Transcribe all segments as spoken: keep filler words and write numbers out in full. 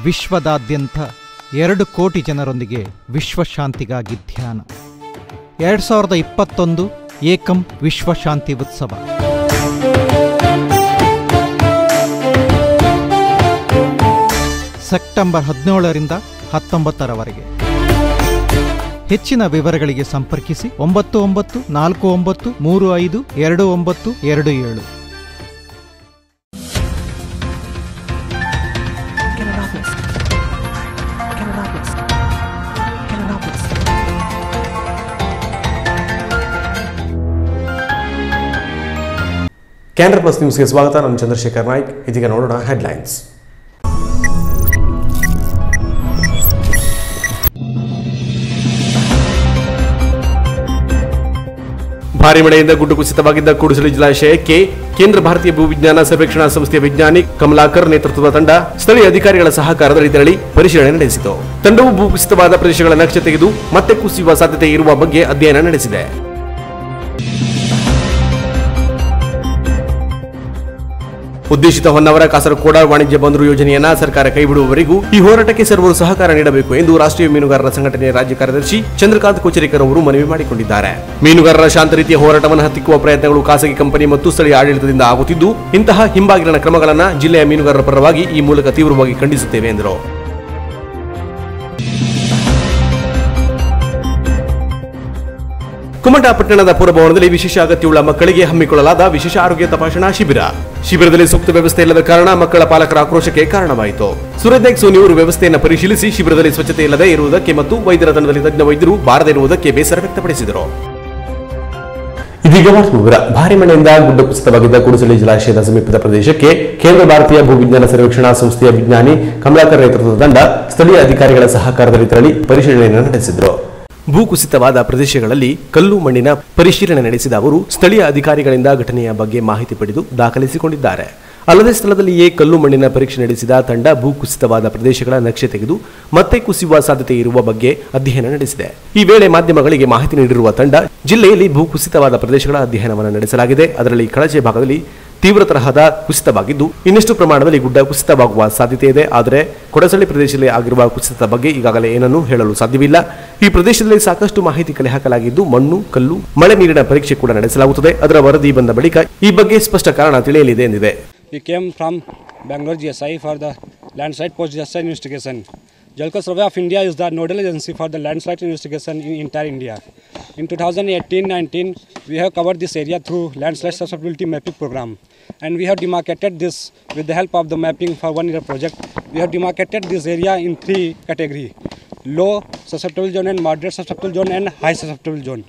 ವಿಶ್ವದಾದ್ಯಂತ ಎರಡು ಕೋಟಿ ಜನರೊಂದಿಗೆ ವಿಶ್ವಶಾಂತಿಗಾಗಿ ಧ್ಯಾನ. ಎರಡು ಸಾವಿರದ ಇಪ್ಪತ್ತೊಂದು ಏಕಂ ವಿಶ್ವಶಾಂತಿ ಉತ್ಸವ. ಸೆಪ್ಟೆಂಬರ್ ಹದಿನೇಳರಿಂದ ಹತ್ತೊಂಬತ್ತರವರೆಗೆ. ಹೆಚ್ಚಿನ ವಿವರಗಳಿಗೆ ಸಂಪರ್ಕಿಸಿ ಒಂಬತ್ತು ಒಂಬತ್ತು ನಾಲ್ಕು ಒಂಬತ್ತು ಮೂರು ಐದು ಎರಡು ಒಂಬತ್ತು ಎರಡು ಏಳು. ಕ್ಯಾನರಾ ಪ್ಲಸ್ ನ್ಯೂಸ್ಗೆ ಸ್ವಾಗತ. ನಾನು ಚಂದ್ರಶೇಖರ್ ನಾಯ್ಕ್. ಇದೀಗ ನೋಡೋಣ ಹೆಡ್ಲೈನ್ಸ್. ಭಾರಿ ಮಳೆಯಿಂದ ಗುಡ್ಡು ಕುಸಿತವಾಗಿದ್ದ ಕೂಡುಸಳಿ ಜಲಾಶಯಕ್ಕೆ ಕೇಂದ್ರ ಭಾರತೀಯ ಭೂವಿಜ್ಞಾನ ಸರ್ವೇಕ್ಷಣಾ ಸಂಸ್ಥೆಯ ವಿಜ್ಞಾನಿ ಕಮಲಾಕರ್ ನೇತೃತ್ವದ ತಂಡ ಸ್ಥಳೀಯ ಅಧಿಕಾರಿಗಳ ಸಹಕಾರದಲ್ಲಿ ತೆರಳಿ ಪರಿಶೀಲನೆ ನಡೆಸಿತು. ತಂಡವು ಭೂಕುಸಿತವಾದ ಪ್ರದೇಶಗಳ ನಕ್ಷೆ ತೆಗೆದು ಮತ್ತೆ ಕುಸಿಯುವ ಸಾಧ್ಯತೆ ಇರುವ ಬಗ್ಗೆ ಅಧ್ಯಯನ ನಡೆಸಿದೆ. ಉದ್ದೇಶಿತ ಹೊನ್ನಾವರ ಕಾಸರಗೋಡ ವಾಣಿಜ್ಯ ಬಂದರು ಯೋಜನೆಯನ್ನ ಸರ್ಕಾರ ಕೈಬಿಡುವವರೆಗೂ ಈ ಹೋರಾಟಕ್ಕೆ ಸರ್ವರು ಸಹಕಾರ ನೀಡಬೇಕು ಎಂದು ರಾಷ್ಟ್ರೀಯ ಮೀನುಗಾರರ ಸಂಘಟನೆಯ ರಾಜ್ಯ ಕಾರ್ಯದರ್ಶಿ ಚಂದ್ರಕಾಂತ್ ಕೋಚರಿಕರ್ ಅವರು ಮನವಿ ಮಾಡಿಕೊಂಡಿದ್ದಾರೆ. ಮೀನುಗಾರರ ಶಾಂತ ರೀತಿಯ ಹೋರಾಟವನ್ನು ಹತ್ತಿಕ್ಕುವ ಪ್ರಯತ್ನಗಳು ಖಾಸಗಿ ಕಂಪನಿ ಮತ್ತು ಸ್ಥಳೀಯ ಆಡಳಿತದಿಂದ ಆಗುತ್ತಿದ್ದು, ಇಂತಹ ಹಿಂಬಾಗಿಲಿನ ಕ್ರಮಗಳನ್ನು ಜಿಲ್ಲೆಯ ಮೀನುಗಾರರ ಪರವಾಗಿ ಈ ಮೂಲಕ ತೀವ್ರವಾಗಿ ಖಂಡಿಸುತ್ತೇವೆ ಎಂದರು. ಕುಮಟಾ ಪಟ್ಟಣದ ಪುರಭವನದಲ್ಲಿ ವಿಶೇಷ ಅಗತ್ಯವುಳ್ಳ ಮಕ್ಕಳಿಗೆ ಹಮ್ಮಿಕೊಳ್ಳಲಾದ ವಿಶೇಷ ಆರೋಗ್ಯ ತಪಾಸಣಾ ಶಿಬಿರ. ಶಿಬಿರದಲ್ಲಿ ಸೂಕ್ತ ವ್ಯವಸ್ಥೆ ಇಲ್ಲದ ಕಾರಣ ಮಕ್ಕಳ ಪಾಲಕರ ಆಕ್ರೋಶಕ್ಕೆ ಕಾರಣವಾಯಿತು. ಸೂರಜ್ ಸೋನಿ ಅವರು ವ್ಯವಸ್ಥೆಯನ್ನು ಪರಿಶೀಲಿಸಿ ಶಿಬಿರದಲ್ಲಿ ಸ್ವಚ್ಛತೆ ಇಲ್ಲದೆ ಇರುವುದಕ್ಕೆ ಮತ್ತು ವೈದ್ಯರ ತಂಡದಲ್ಲಿ ತಜ್ಞ ವೈದ್ಯರು ಬಾರದೆ ಇರುವುದಕ್ಕೆ ಬೇಸರ ವ್ಯಕ್ತಪಡಿಸಿದರು. ಇದೀಗ ವಿವರ. ಭಾರಿ ಮಳೆಯಿಂದ ಗುಡ್ಡ ಕುಸಿತವಾಗಿದ್ದ ಕೂಡುಸಳಿ ಜಲಾಶಯದ ಸಮೀಪದ ಪ್ರದೇಶಕ್ಕೆ ಕೇಂದ್ರ ಭಾರತೀಯ ಭೂವಿಜ್ಞಾನ ಸರ್ವೇಕ್ಷಣಾ ಸಂಸ್ಥೆಯ ವಿಜ್ಞಾನಿ ಕಮಲಾಕರ್ ನೇತೃತ್ವದ ತಂಡ ಸ್ಥಳೀಯ ಅಧಿಕಾರಿಗಳ ಸಹಕಾರದಲ್ಲಿ ತೆರಳಿ ಪರಿಶೀಲನೆಯನ್ನು ನಡೆಸಿದರು. ಭೂಕುಸಿತವಾದ ಪ್ರದೇಶಗಳಲ್ಲಿ ಕಲ್ಲು ಮಣ್ಣಿನ ಪರಿಶೀಲನೆ ನಡೆಸಿದ ಅವರು ಸ್ಥಳೀಯ ಅಧಿಕಾರಿಗಳಿಂದ ಘಟನೆಯ ಬಗ್ಗೆ ಮಾಹಿತಿ ಪಡೆದು ದಾಖಲಿಸಿಕೊಂಡಿದ್ದಾರೆ. ಅಲ್ಲದೆ ಸ್ಥಳದಲ್ಲಿಯೇ ಕಲ್ಲು ಮಣ್ಣಿನ ಪರೀಕ್ಷೆ ನಡೆಸಿದ ತಂಡ ಭೂಕುಸಿತವಾದ ಪ್ರದೇಶಗಳ ನಕ್ಷೆ ತೆಗೆದು ಮತ್ತೆ ಕುಸಿಯುವ ಸಾಧ್ಯತೆ ಇರುವ ಬಗ್ಗೆ ಅಧ್ಯಯನ ನಡೆಸಿದೆ. ಈ ವೇಳೆ ಮಾಧ್ಯಮಗಳಿಗೆ ಮಾಹಿತಿ ನೀಡಿರುವ ತಂಡ, ಜಿಲ್ಲೆಯಲ್ಲಿ ಭೂಕುಸಿತವಾದ ಪ್ರದೇಶಗಳ ಅಧ್ಯಯನವನ್ನು ನಡೆಸಲಾಗಿದೆ. ಅದರಲ್ಲಿ ಕಳಚೆ ಭಾಗದಲ್ಲಿ ತೀವ್ರ ತರಹದ ಕುಸಿತವಾಗಿದ್ದು, ಇನ್ನಷ್ಟು ಪ್ರಮಾಣದಲ್ಲಿ ಗುಡ್ಡ ಕುಸಿತವಾಗುವ ಸಾಧ್ಯತೆ ಇದೆ. ಆದರೆ ಕೊಡಸಳ್ಳಿ ಪ್ರದೇಶದಲ್ಲಿ ಆಗಿರುವ ಕುಸಿತದ ಬಗ್ಗೆ ಈಗಾಗಲೇ ಏನನ್ನೂ ಹೇಳಲು ಸಾಧ್ಯವಿಲ್ಲ. ಈ ಪ್ರದೇಶದಲ್ಲಿ ಸಾಕಷ್ಟು ಮಾಹಿತಿ ಕಲೆ ಹಾಕಲಾಗಿದ್ದು, ಮಣ್ಣು, ಕಲ್ಲು, ಮಳೆ ನೀರಿನ ಪರೀಕ್ಷೆ ಕೂಡ ನಡೆಸಲಾಗುತ್ತದೆ. ಅದರ ವರದಿ ಬಂದ ಬಳಿಕ ಈ ಬಗ್ಗೆ ಸ್ಪಷ್ಟ ಕಾರಣ ತಿಳಿಯಲಿದೆ ಎಂದಿದೆ. We came from Bangalore G S I for the landslide post-disaster investigation. Jalko Survey of India is the nodal agency for the landslide investigation in entire India. In twenty eighteen nineteen, we have covered this area through landslide susceptibility mapping program, and we have demarcated this with the help of the mapping for one year project. We have demarcated this area in three categories: low susceptible zone and moderate susceptible zone and high susceptible zone.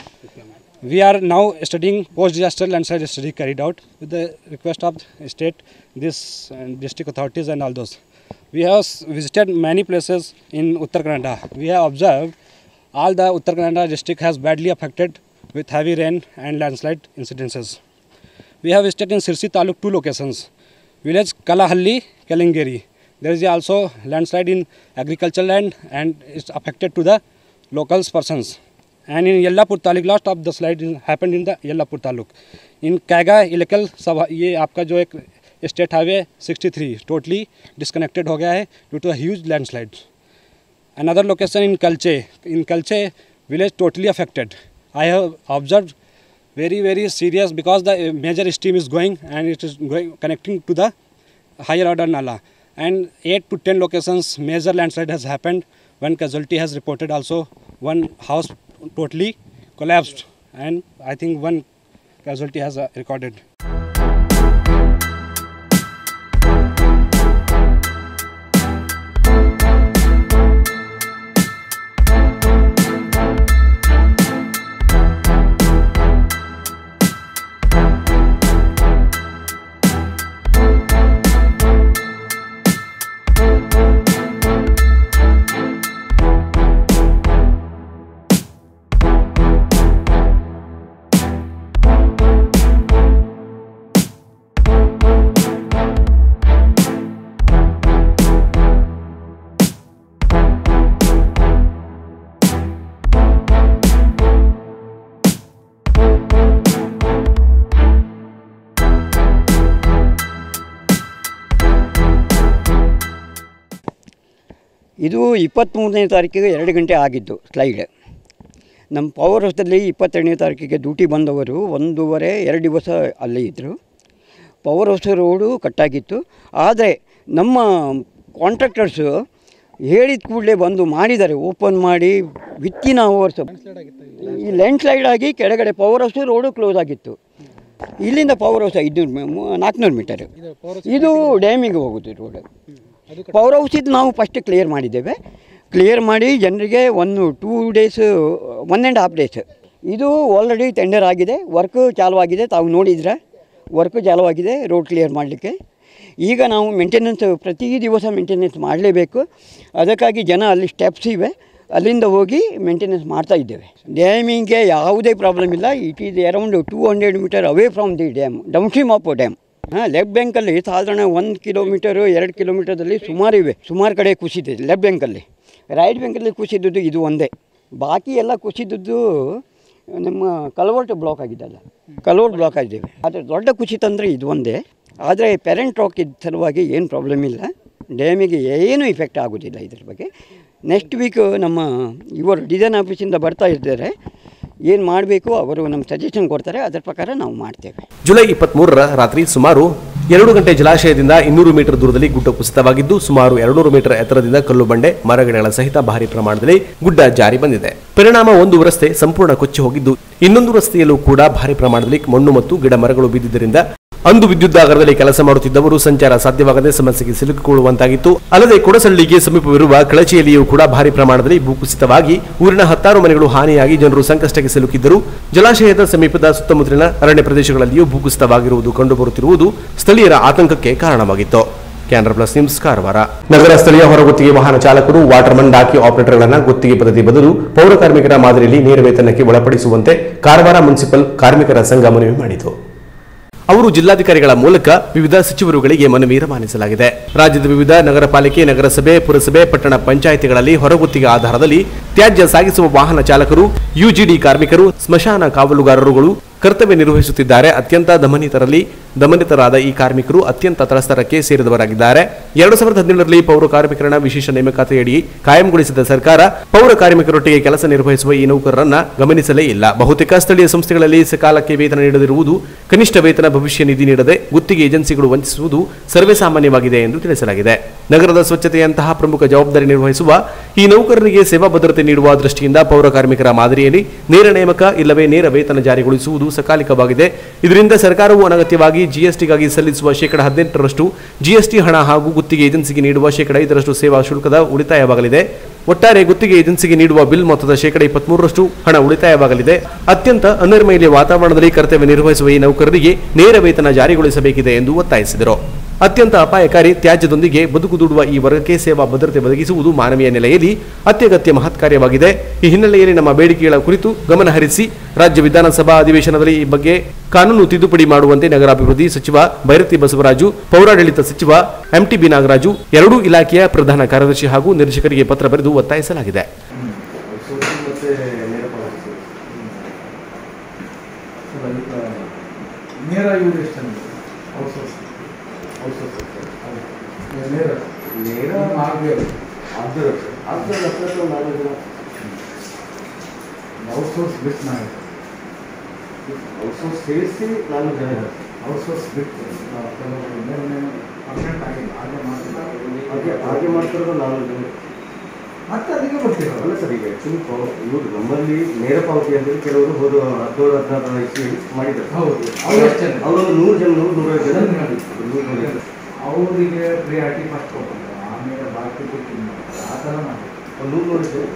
We are now studying post-disaster landslide study carried out with the request of state, this uh, district authorities and all those. We have visited many places in Uttar Kannada. We have observed all the Uttar Kannada district has badly affected with heavy rain and landslide incidences. We have visited in Sirsi Taluk two locations, village Kalahalli, Kalingeri. There is also landslide in agricultural land and it's affected to the locals persons. And in Yellapur Taluk, last of the slide happened in the Yellapur Taluk. In Kaiga Ilekal, ये आपका जो एक state highway sixty-three totally disconnected हो गया है due to a huge landslide. Another location in Kalche, in Kalche village totally affected. I have observed very very serious because the major stream is going and it is going connecting to the higher order nala. And eight to ten locations major landslide has happened. One casualty has reported also. One house totally collapsed and I think one casualty has uh, recorded. ಇದು ಇಪ್ಪತ್ತ್ಮೂರನೇ ತಾರೀಕಿಗೆ ಎರಡು ಗಂಟೆ ಆಗಿದ್ದು slide. ನಮ್ಮ power ಹೌಸಲ್ಲಿ ಇಪ್ಪತ್ತೆರಡನೇ ತಾರೀಕಿಗೆ duty ಬಂದವರು ಒಂದೂವರೆ ಎರಡು ದಿವಸ ಅಲ್ಲೇ ಇದ್ದರು. ಪವರ್ ಹೌಸ್ ರೋಡು ಕಟ್ಟಾಗಿತ್ತು. ಆದರೆ ನಮ್ಮ ಕಾಂಟ್ರಾಕ್ಟರ್ಸು ಹೇಳಿದ ಕೂಡಲೇ ಬಂದು ಮಾಡಿದ್ದಾರೆ, ಓಪನ್ ಮಾಡಿ ವಿತ್ತಿನ ಅವರ್ಸ್. ಈ ಲ್ಯಾಂಡ್ ಸ್ಲೈಡ್ ಆಗಿ ಕೆಳಗಡೆ ಪವರ್ ಹೌಸ್ ರೋಡು ಕ್ಲೋಸ್ ಆಗಿತ್ತು. ಇಲ್ಲಿಂದ ಪವರ್ ಹೌಸ್ ಐದುನೂರು ನಾಲ್ಕುನೂರು ಮೀಟರು, ಇದು ಡ್ಯಾಮಿಗೆ ಹೋಗೋದು ರೋಡು. ಪವರ್ ಹೌಸ್ ಇದು ನಾವು ಫಸ್ಟ್ ಕ್ಲಿಯರ್ ಮಾಡಿದ್ದೇವೆ. ಕ್ಲಿಯರ್ ಮಾಡಿ ಜನರಿಗೆ ಒಂದು two days one and half days ಇದು ಆಲ್ರೆಡಿ ಟೆಂಡರ್ ಆಗಿದೆ, ವರ್ಕ್ ಚಾಲುವಾಗಿದೆ. ತಾವು ನೋಡಿದರೆ ವರ್ಕ್ ಚಾಲುವಾಗಿದೆ ರೋಡ್ ಕ್ಲಿಯರ್ ಮಾಡಲಿಕ್ಕೆ. ಈಗ ನಾವು ಮೇಂಟೆನೆನ್ಸ್ ಪ್ರತಿ ದಿವಸ ಮೇಂಟೆನೆನ್ಸ್ ಮಾಡಲೇಬೇಕು. ಅದಕ್ಕಾಗಿ ಜನ ಅಲ್ಲಿ ಸ್ಟೆಪ್ಸ್ ಇವೆ, ಅಲ್ಲಿಂದ ಹೋಗಿ ಮೇಂಟೆನೆನ್ಸ್ ಮಾಡ್ತಾ ಇದ್ದೇವೆ. ಡ್ಯಾಮಿಗೆ ಯಾವುದೇ ಪ್ರಾಬ್ಲಮ್ ಇಲ್ಲ. It is around two hundred metre away from the dam, downstream of dam. ಹಾಂ, ಲೆಫ್ಟ್ ಬ್ಯಾಂಕಲ್ಲಿ ಸಾಧಾರಣ ಒಂದು ಕಿಲೋಮೀಟರು ಎರಡು ಕಿಲೋಮೀಟರ್ದಲ್ಲಿ ಸುಮಾರು ಇವೆ, ಸುಮಾರು ಕಡೆ ಕುಸಿದಿದೆ. ಲೆಫ್ಟ್ ಬ್ಯಾಂಕಲ್ಲಿ, ರೈಟ್ ಬ್ಯಾಂಕಲ್ಲಿ ಕುಸಿದದ್ದು ಇದು ಒಂದೇ. ಬಾಕಿ ಎಲ್ಲ ಕುಸಿದದ್ದು ನಮ್ಮ ಕಲ್ವರ್ಟ್ ಬ್ಲಾಕ್ ಆಗಿದ್ದಲ್ಲ, ಕಲ್ವರ್ಟ್ ಬ್ಲಾಕ್ ಆಗಿದ್ದೇವೆ. ಆದರೆ ದೊಡ್ಡ ಕುಸಿತ ಅಂದರೆ ಇದು ಒಂದೇ. ಆದರೆ ಪೆರೆಂಟ್ ರಾಕ್ ಇದ್ದ ಸಲುವಾಗಿ ಏನು ಪ್ರಾಬ್ಲಮ್ ಇಲ್ಲ, ಡ್ಯಾಮಿಗೆ ಏನೂ ಇಫೆಕ್ಟ್ ಆಗೋದಿಲ್ಲ ಇದ್ರ ಬಗ್ಗೆ. ನೆಕ್ಸ್ಟ್ ವೀಕ್ ನಮ್ಮ ಇವರು ಡಿಸೈನ್ ಆಫೀಸಿಂದ ಬರ್ತಾ ಇದ್ದಾರೆ, ಏನು ಮಾಡಬೇಕು ಅವರು ನಮ್ಮ ಸಜೆಷನ್ ಕೊಡ್ತಾರೆ, ಅದರ ಪ್ರಕಾರ ನಾವು ಮಾಡ್ತೇವೆ. ಜುಲೈ ಇಪ್ಪತ್ತ್ಮೂರರ ರಾತ್ರಿ ಸುಮಾರು ಎರಡು ಗಂಟೆ ಜಲಾಶಯದಿಂದ ಇನ್ನೂರು ಮೀಟರ್ ದೂರದಲ್ಲಿ ಗುಡ್ಡ ಕುಸಿತವಾಗಿದ್ದು, ಸುಮಾರು ಎರಡುನೂರು ಮೀಟರ್ ಎತ್ತರದಿಂದ ಕಲ್ಲು ಬಂಡೆ ಮರಗಿಡಗಳ ಸಹಿತ ಭಾರಿ ಪ್ರಮಾಣದಲ್ಲಿ ಗುಡ್ಡ ಜಾರಿ ಬಂದಿದೆ. ಪರಿಣಾಮ ಒಂದು ರಸ್ತೆ ಸಂಪೂರ್ಣ ಕೊಚ್ಚಿ ಹೋಗಿದ್ದು, ಇನ್ನೊಂದು ರಸ್ತೆಯಲ್ಲೂ ಕೂಡ ಭಾರಿ ಪ್ರಮಾಣದಲ್ಲಿ ಮಣ್ಣು ಮತ್ತು ಗಿಡ ಮರಗಳು ಬಿದ್ದಿದ್ದರಿಂದ ಅಂದು ವಿದ್ಯುದಾಗಾರದಲ್ಲಿ ಕೆಲಸ ಮಾಡುತ್ತಿದ್ದವರು ಸಂಚಾರ ಸಾಧ್ಯವಾಗದೆ ಸಮಸ್ಯೆಗೆ ಸಿಲುಕಿಕೊಳ್ಳುವಂತಾಗಿತ್ತು. ಅಲ್ಲದೆ ಕೊಡಸಳ್ಳಿಗೆ ಸಮೀಪವಿರುವ ಕಳಚಿಯಲ್ಲಿಯೂ ಕೂಡ ಭಾರಿ ಪ್ರಮಾಣದಲ್ಲಿ ಭೂಕುಸಿತವಾಗಿ ಊರಿನ ಹತ್ತಾರು ಮನೆಗಳು ಹಾನಿಯಾಗಿ ಜನರು ಸಂಕಷ್ಟಕ್ಕೆ ಸಿಲುಕಿದ್ದರು. ಜಲಾಶಯದ ಸಮೀಪದ ಸುತ್ತಮುತ್ತಲಿನ ಅರಣ್ಯ ಪ್ರದೇಶಗಳಲ್ಲಿಯೂ ಭೂಕುಸಿತವಾಗಿರುವುದು ಕಂಡುಬರುತ್ತಿರುವುದು ಸ್ಥಳೀಯರ ಆತಂಕಕ್ಕೆ ಕಾರಣವಾಗಿತ್ತು. Canara plus news, Karwar. ನಗರ ಸ್ಥಳೀಯ ಹೊರಗುತ್ತಿಗೆ ವಾಹನ ಚಾಲಕರು ವಾಟರ್ಮನ್ ಡಾಕಿ ಆಪರೇಟರ್ಗಳನ್ನು ಗುತ್ತಿಗೆ ಪದ್ಧತಿ ಬದಲು ಪೌರ ಕಾರ್ಮಿಕರ ಮಾದರಿಯಲ್ಲಿ ನೇರ ವೇತನಕ್ಕೆ ಒಳಪಡಿಸುವಂತೆ ಕಾರವಾರ ಮುನ್ಸಿಪಲ್ ಕಾರ್ಮಿಕರ ಸಂಘ ಮನವಿ ಮಾಡಿತು. ಅವರು ಜಿಲ್ಲಾಧಿಕಾರಿಗಳ ಮೂಲಕ ವಿವಿಧ ಸಚಿವರುಗಳಿಗೆ ಮನವಿ ರವಾನಿಸಲಾಗಿದೆ. ರಾಜ್ಯದ ವಿವಿಧ ನಗರ ಪಾಲಿಕೆ, ನಗರಸಭೆ, ಪುರಸಭೆ, ಪಟ್ಟಣ ಪಂಚಾಯಿತಿಗಳಲ್ಲಿ ಹೊರಗುತ್ತಿಗೆ ಆಧಾರದಲ್ಲಿ ತ್ಯಾಜ್ಯ ಸಾಗಿಸುವ ವಾಹನ ಚಾಲಕರು, ಯುಜಿಡಿ ಕಾರ್ಮಿಕರು, ಸ್ಮಶಾನ ಕಾವಲುಗಾರರುಗಳು ಕರ್ತವ್ಯ ನಿರ್ವಹಿಸುತ್ತಿದ್ದಾರೆ. ಅತ್ಯಂತ ದಮನಿತರಲ್ಲಿ ದಮನಿತರಾದ ಈ ಕಾರ್ಮಿಕರು ಅತ್ಯಂತ ತಳಸ್ತರಕ್ಕೆ ಸೇರಿದವರಾಗಿದ್ದಾರೆ. ಎರಡು ಸಾವಿರದ ಹದಿನೇಳರಲ್ಲಿ ಪೌರ ಕಾರ್ಮಿಕರನ್ನ ವಿಶೇಷ ನೇಮಕಾತಿಯಡಿ ಕಾಯಂಗೊಳಿಸಿದ ಸರ್ಕಾರ ಪೌರ ಕಾರ್ಮಿಕರೊಟ್ಟಿಗೆ ಕೆಲಸ ನಿರ್ವಹಿಸುವ ಈ ನೌಕರರನ್ನ ಗಮನಿಸಲೇ ಇಲ್ಲ. ಬಹುತೇಕ ಸ್ಥಳೀಯ ಸಂಸ್ಥೆಗಳಲ್ಲಿ ಸಕಾಲಕ್ಕೆ ವೇತನ ನೀಡದಿರುವುದು, ಕನಿಷ್ಠ ವೇತನ ಭವಿಷ್ಯ ನಿಧಿ ನೀಡದೆ ಗುತ್ತಿಗೆ ಏಜೆನ್ಸಿಗಳು ವಂಚಿಸುವುದು ಸರ್ವೇ ಸಾಮಾನ್ಯವಾಗಿದೆ ಎಂದು ತಿಳಿಸಲಾಗಿದೆ. ನಗರದ ಸ್ವಚ್ಛತೆಯಂತಹ ಪ್ರಮುಖ ಜವಾಬ್ದಾರಿ ನಿರ್ವಹಿಸುವ ಈ ನೌಕರರಿಗೆ ಸೇವಾ ಭದ್ರತೆ ನೀಡುವ ದೃಷ್ಟಿಯಿಂದ ಪೌರ ಕಾರ್ಮಿಕರ ಮಾದರಿಯಲ್ಲಿ ನೇರ ನೇಮಕ ಇಲ್ಲವೇ ನೇರ ವೇತನ ಜಾರಿಗೊಳಿಸುವುದು ಸಕಾಲಿಕವಾಗಿದೆ. ಇದರಿಂದ ಸರ್ಕಾರವು ಅನಗತ್ಯವಾಗಿ ಜಿಎಸ್ಟಿಗಾಗಿ ಸಲ್ಲಿಸುವ ಶೇಕಡ ಹದಿನೆಂಟರಷ್ಟು ಜಿಎಸ್ಟಿ ಹಣ ಹಾಗೂ ಗುತ್ತಿಗೆ ಏಜೆನ್ಸಿಗೆ ನೀಡುವ ಶೇಕಡ ಐದರಷ್ಟು ಸೇವಾ ಶುಲ್ಕದ ಉಳಿತಾಯವಾಗಲಿದೆ. ಒಟ್ಟಾರೆ ಗುತ್ತಿಗೆ ಏಜೆನ್ಸಿಗೆ ನೀಡುವ ಬಿಲ್ ಮೊತ್ತದ ಶೇಕಡ ಇಪ್ಪತ್ಮೂರರಷ್ಟು ಹಣ ಉಳಿತಾಯವಾಗಲಿದೆ. ಅತ್ಯಂತ ಅನೈರ್ಮಲ್ಯ ವಾತಾವರಣದಲ್ಲಿ ಕರ್ತವ್ಯ ನಿರ್ವಹಿಸುವ ಈ ನೌಕರರಿಗೆ ನೇರ ವೇತನ ಜಾರಿಗೊಳಿಸಬೇಕಿದೆ ಎಂದು ಒತ್ತಾಯಿಸಿದರು. ಅತ್ಯಂತ ಅಪಾಯಕಾರಿ ತ್ಯಾಜ್ಯದೊಂದಿಗೆ ಬದುಕು ದೂಡುವ ಈ ವರ್ಗಕ್ಕೆ ಸೇವಾ ಭದ್ರತೆ ಒದಗಿಸುವುದು ಮಾನವೀಯ ನೆಲೆಯಲ್ಲಿ ಅತ್ಯಗತ್ಯ ಮಹತ್ ಕಾರ್ಯವಾಗಿದೆ. ಈ ಹಿನ್ನೆಲೆಯಲ್ಲಿ ನಮ್ಮ ಬೇಡಿಕೆಗಳ ಕುರಿತು ಗಮನ ಹರಿಸಿ ರಾಜ್ಯ ವಿಧಾನಸಭಾ ಅಧಿವೇಶನದಲ್ಲಿ ಈ ಬಗ್ಗೆ ಕಾನೂನು ತಿದ್ದುಪಡಿ ಮಾಡುವಂತೆ ನಗರಾಭಿವೃದ್ಧಿ ಸಚಿವ ಬೈರತಿ ಬಸವರಾಜು, ಪೌರಾಡಳಿತ ಸಚಿವ ಎಂಟಿಬಿ ನಾಗರಾಜು, ಎರಡೂ ಇಲಾಖೆಯ ಪ್ರಧಾನ ಕಾರ್ಯದರ್ಶಿ ಹಾಗೂ ನಿರ್ದೇಶಕರಿಗೆ ಪತ್ರ ಬರೆದು ಒತ್ತಾಯಿಸಲಾಗಿದೆ. ನೇರ ನೇರ ಆಗಬೇಕು ಅರ್ಧ ಅರ್ಧ ಲಕ್ಷ ಔಟ್ಸೋರ್ಸ್ ಬಿಟ್ಟು ಮಾಡಿ ಔಟ್ಸೋರ್ಸ್ ಸೇರಿಸಿ ನಾಲ್ಕು ಜನ ಔಟ್ಸೋರ್ಸ್ ಬಿಟ್ಟು ಪರ್ಮನೆಂಟ್ ಆಗಿಲ್ಲ ಹಾಗೆ ಮಾಡ್ತಾ ಹಾಗೆ ಹಾಗೆ ಮಾಡ್ತಿರೋದು ನಾಲ್ಕು ಜನ ಮತ್ತೆ ಅದಕ್ಕೆ ಬರ್ತೀರ ಅಲ್ಲ ಸರ್. ಈಗ ಆ್ಯಕ್ಚುಲಿ ಇವರು ನಮ್ಮಲ್ಲಿ ನೇರ ಪಾವತಿ ಅಂದರೆ ಕೆಲವರು ಹೋದ ಹದಿನೇಳು ಹದಿನಾರು ಇಸ್ವಿಯಲ್ಲಿ ಮಾಡಿದ್ದಾರೆ. ಹೌದು, ಅವರೊಂದು ನೂರು ಜನ ನೂರು ನೂರೈವತ್ತು ಜನ ಮಾಡಿದ್ರು. ಅವರಿಗೆ ಪ್ರಿಯಾರಿಟಿ ಫಸ್ಟ್ ಕೊಡ್ತಾರೆ, ಆಮೇಲೆ ಬಾಕಿ ಬಿಟ್ಟು ಆ ಥರ ಮಾಡಿ ಒಂದು ನೂರು ನೂರು ಜನ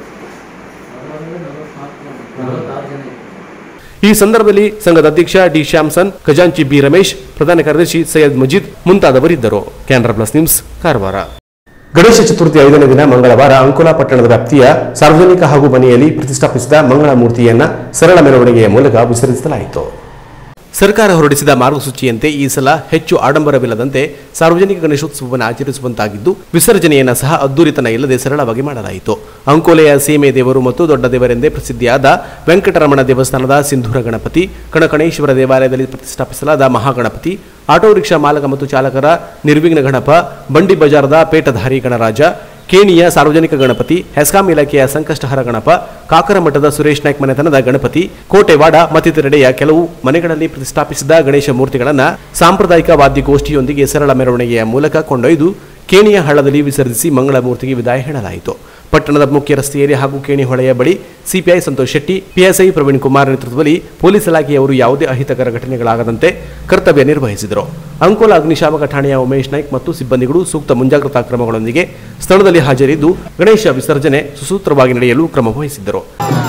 ನಲವತ್ತಾರು ಜನ. ಈ ಸಂದರ್ಭದಲ್ಲಿ ಸಂಘದ ಅಧ್ಯಕ್ಷ ಡಿ ಶ್ಯಾಮ್ಸನ್, ಖಜಾಂಚಿ ಬಿ ರಮೇಶ್, ಪ್ರಧಾನ ಕಾರ್ಯದರ್ಶಿ ಸೈಯದ್ ಮಜೀದ್ ಮುಂತಾದವರಿದ್ದರು. Canara plus news, Karwar. ಗಣೇಶ ಚತುರ್ಥಿ ಐದನೇ ದಿನ ಮಂಗಳವಾರ ಅಂಕೋಲಾ ಪಟ್ಟಣದ ವ್ಯಾಪ್ತಿಯ ಸಾರ್ವಜನಿಕ ಹಾಗೂ ಮನೆಯಲ್ಲಿ ಪ್ರತಿಷ್ಠಾಪಿಸಿದ ಮಂಗಳ ಮೂರ್ತಿಯನ್ನ ಸರಳ ಮೆರವಣಿಗೆಯ ಮೂಲಕ ವಿಸರ್ಜಿಸಲಾಯಿತು. ಸರ್ಕಾರ ಹೊರಡಿಸಿದ ಮಾರ್ಗಸೂಚಿಯಂತೆ ಈ ಸಲ ಹೆಚ್ಚು ಆಡಂಬರವಿಲ್ಲದಂತೆ ಸಾರ್ವಜನಿಕ ಗಣೇಶೋತ್ಸವವನ್ನು ಆಚರಿಸುವಂತಾಗಿದ್ದು, ವಿಸರ್ಜನೆಯನ್ನು ಸಹ ಅದ್ದೂರಿತನ ಇಲ್ಲದೆ ಸರಳವಾಗಿ ಮಾಡಲಾಯಿತು. ಅಂಕೋಲೆಯ ಸೀಮೆ ದೇವರು ಮತ್ತು ದೊಡ್ಡ ದೇವರೆಂದೇ ಪ್ರಸಿದ್ಧಿಯಾದ ವೆಂಕಟರಮಣ ದೇವಸ್ಥಾನದ ಸಿಂಧೂರ ಗಣಪತಿ, ಕಣಕಣೇಶ್ವರ ದೇವಾಲಯದಲ್ಲಿ ಪ್ರತಿಷ್ಠಾಪಿಸಲಾದ ಮಹಾಗಣಪತಿ, ಆಟೋ ರಿಕ್ಷಾ ಮಾಲಕ ಮತ್ತು ಚಾಲಕರ ನಿರ್ವಿಘ್ನ ಗಣಪ, ಬಂಡಿ ಬಜಾರದ ಪೇಟಧಾರಿ ಗಣರಾಜ, ಕೇಣಿಯ ಸಾರ್ವಜನಿಕ ಗಣಪತಿ, ಹೆಸ್ಕಾಂ ಇಲಾಖೆಯ ಸಂಕಷ್ಟಹರ ಗಣಪ, ಕಾಕರಮಠದ ಸುರೇಶ್ ನಾಯ್ಕ್ ಮನೆತನದ ಗಣಪತಿ, ಕೋಟೆವಾಡ ಮತ್ತಿತರೆಡೆಯ ಕೆಲವು ಮನೆಗಳಲ್ಲಿ ಪ್ರತಿಷ್ಠಾಪಿಸಿದ ಗಣೇಶ ಮೂರ್ತಿಗಳನ್ನು ಸಾಂಪ್ರದಾಯಿಕ ವಾದ್ಯಗೋಷ್ಠಿಯೊಂದಿಗೆ ಸರಳ ಮೆರವಣಿಗೆಯ ಮೂಲಕ ಕೊಂಡೊಯ್ದು ಕೇಣಿಯ ಹಳ್ಳದಲ್ಲಿ ವಿಸರ್ಜಿಸಿ ಮಂಗಳ ಮೂರ್ತಿಗೆ ವಿದಾಯ ಹೇಳಲಾಯಿತು. ಪಟ್ಟಣದ ಮುಖ್ಯ ರಸ್ತೆಯಲ್ಲಿ ಹಾಗೂ ಕೇಣಿ ಹೊಳೆಯ ಬಳಿ ಸಿಪಿಐ ಸಂತೋಷ್ ಶೆಟ್ಟಿ, ಪಿಎಸ್ಐ ಪ್ರವೀಣ್ ಕುಮಾರ್ ನೇತೃತ್ವದಲ್ಲಿ ಪೊಲೀಸ್ ಇಲಾಖೆಯವರು ಯಾವುದೇ ಅಹಿತಕರ ಘಟನೆಗಳಾಗದಂತೆ ಕರ್ತವ್ಯ ನಿರ್ವಹಿಸಿದರು. ಅಂಕೋಲ ಅಗ್ನಿಶಾಮಕ ಠಾಣೆಯ ಉಮೇಶ್ ನಾಯ್ಕ್ ಮತ್ತು ಸಿಬ್ಬಂದಿಗಳು ಸೂಕ್ತ ಮುಂಜಾಗ್ರತಾ ಕ್ರಮಗಳೊಂದಿಗೆ ಸ್ಥಳದಲ್ಲಿ ಹಾಜರಿದ್ದು ಗಣೇಶ ವಿಸರ್ಜನೆ ಸುಸೂತ್ರವಾಗಿ ನಡೆಯಲು ಕ್ರಮ ವಹಿಸಿದ್ದರು.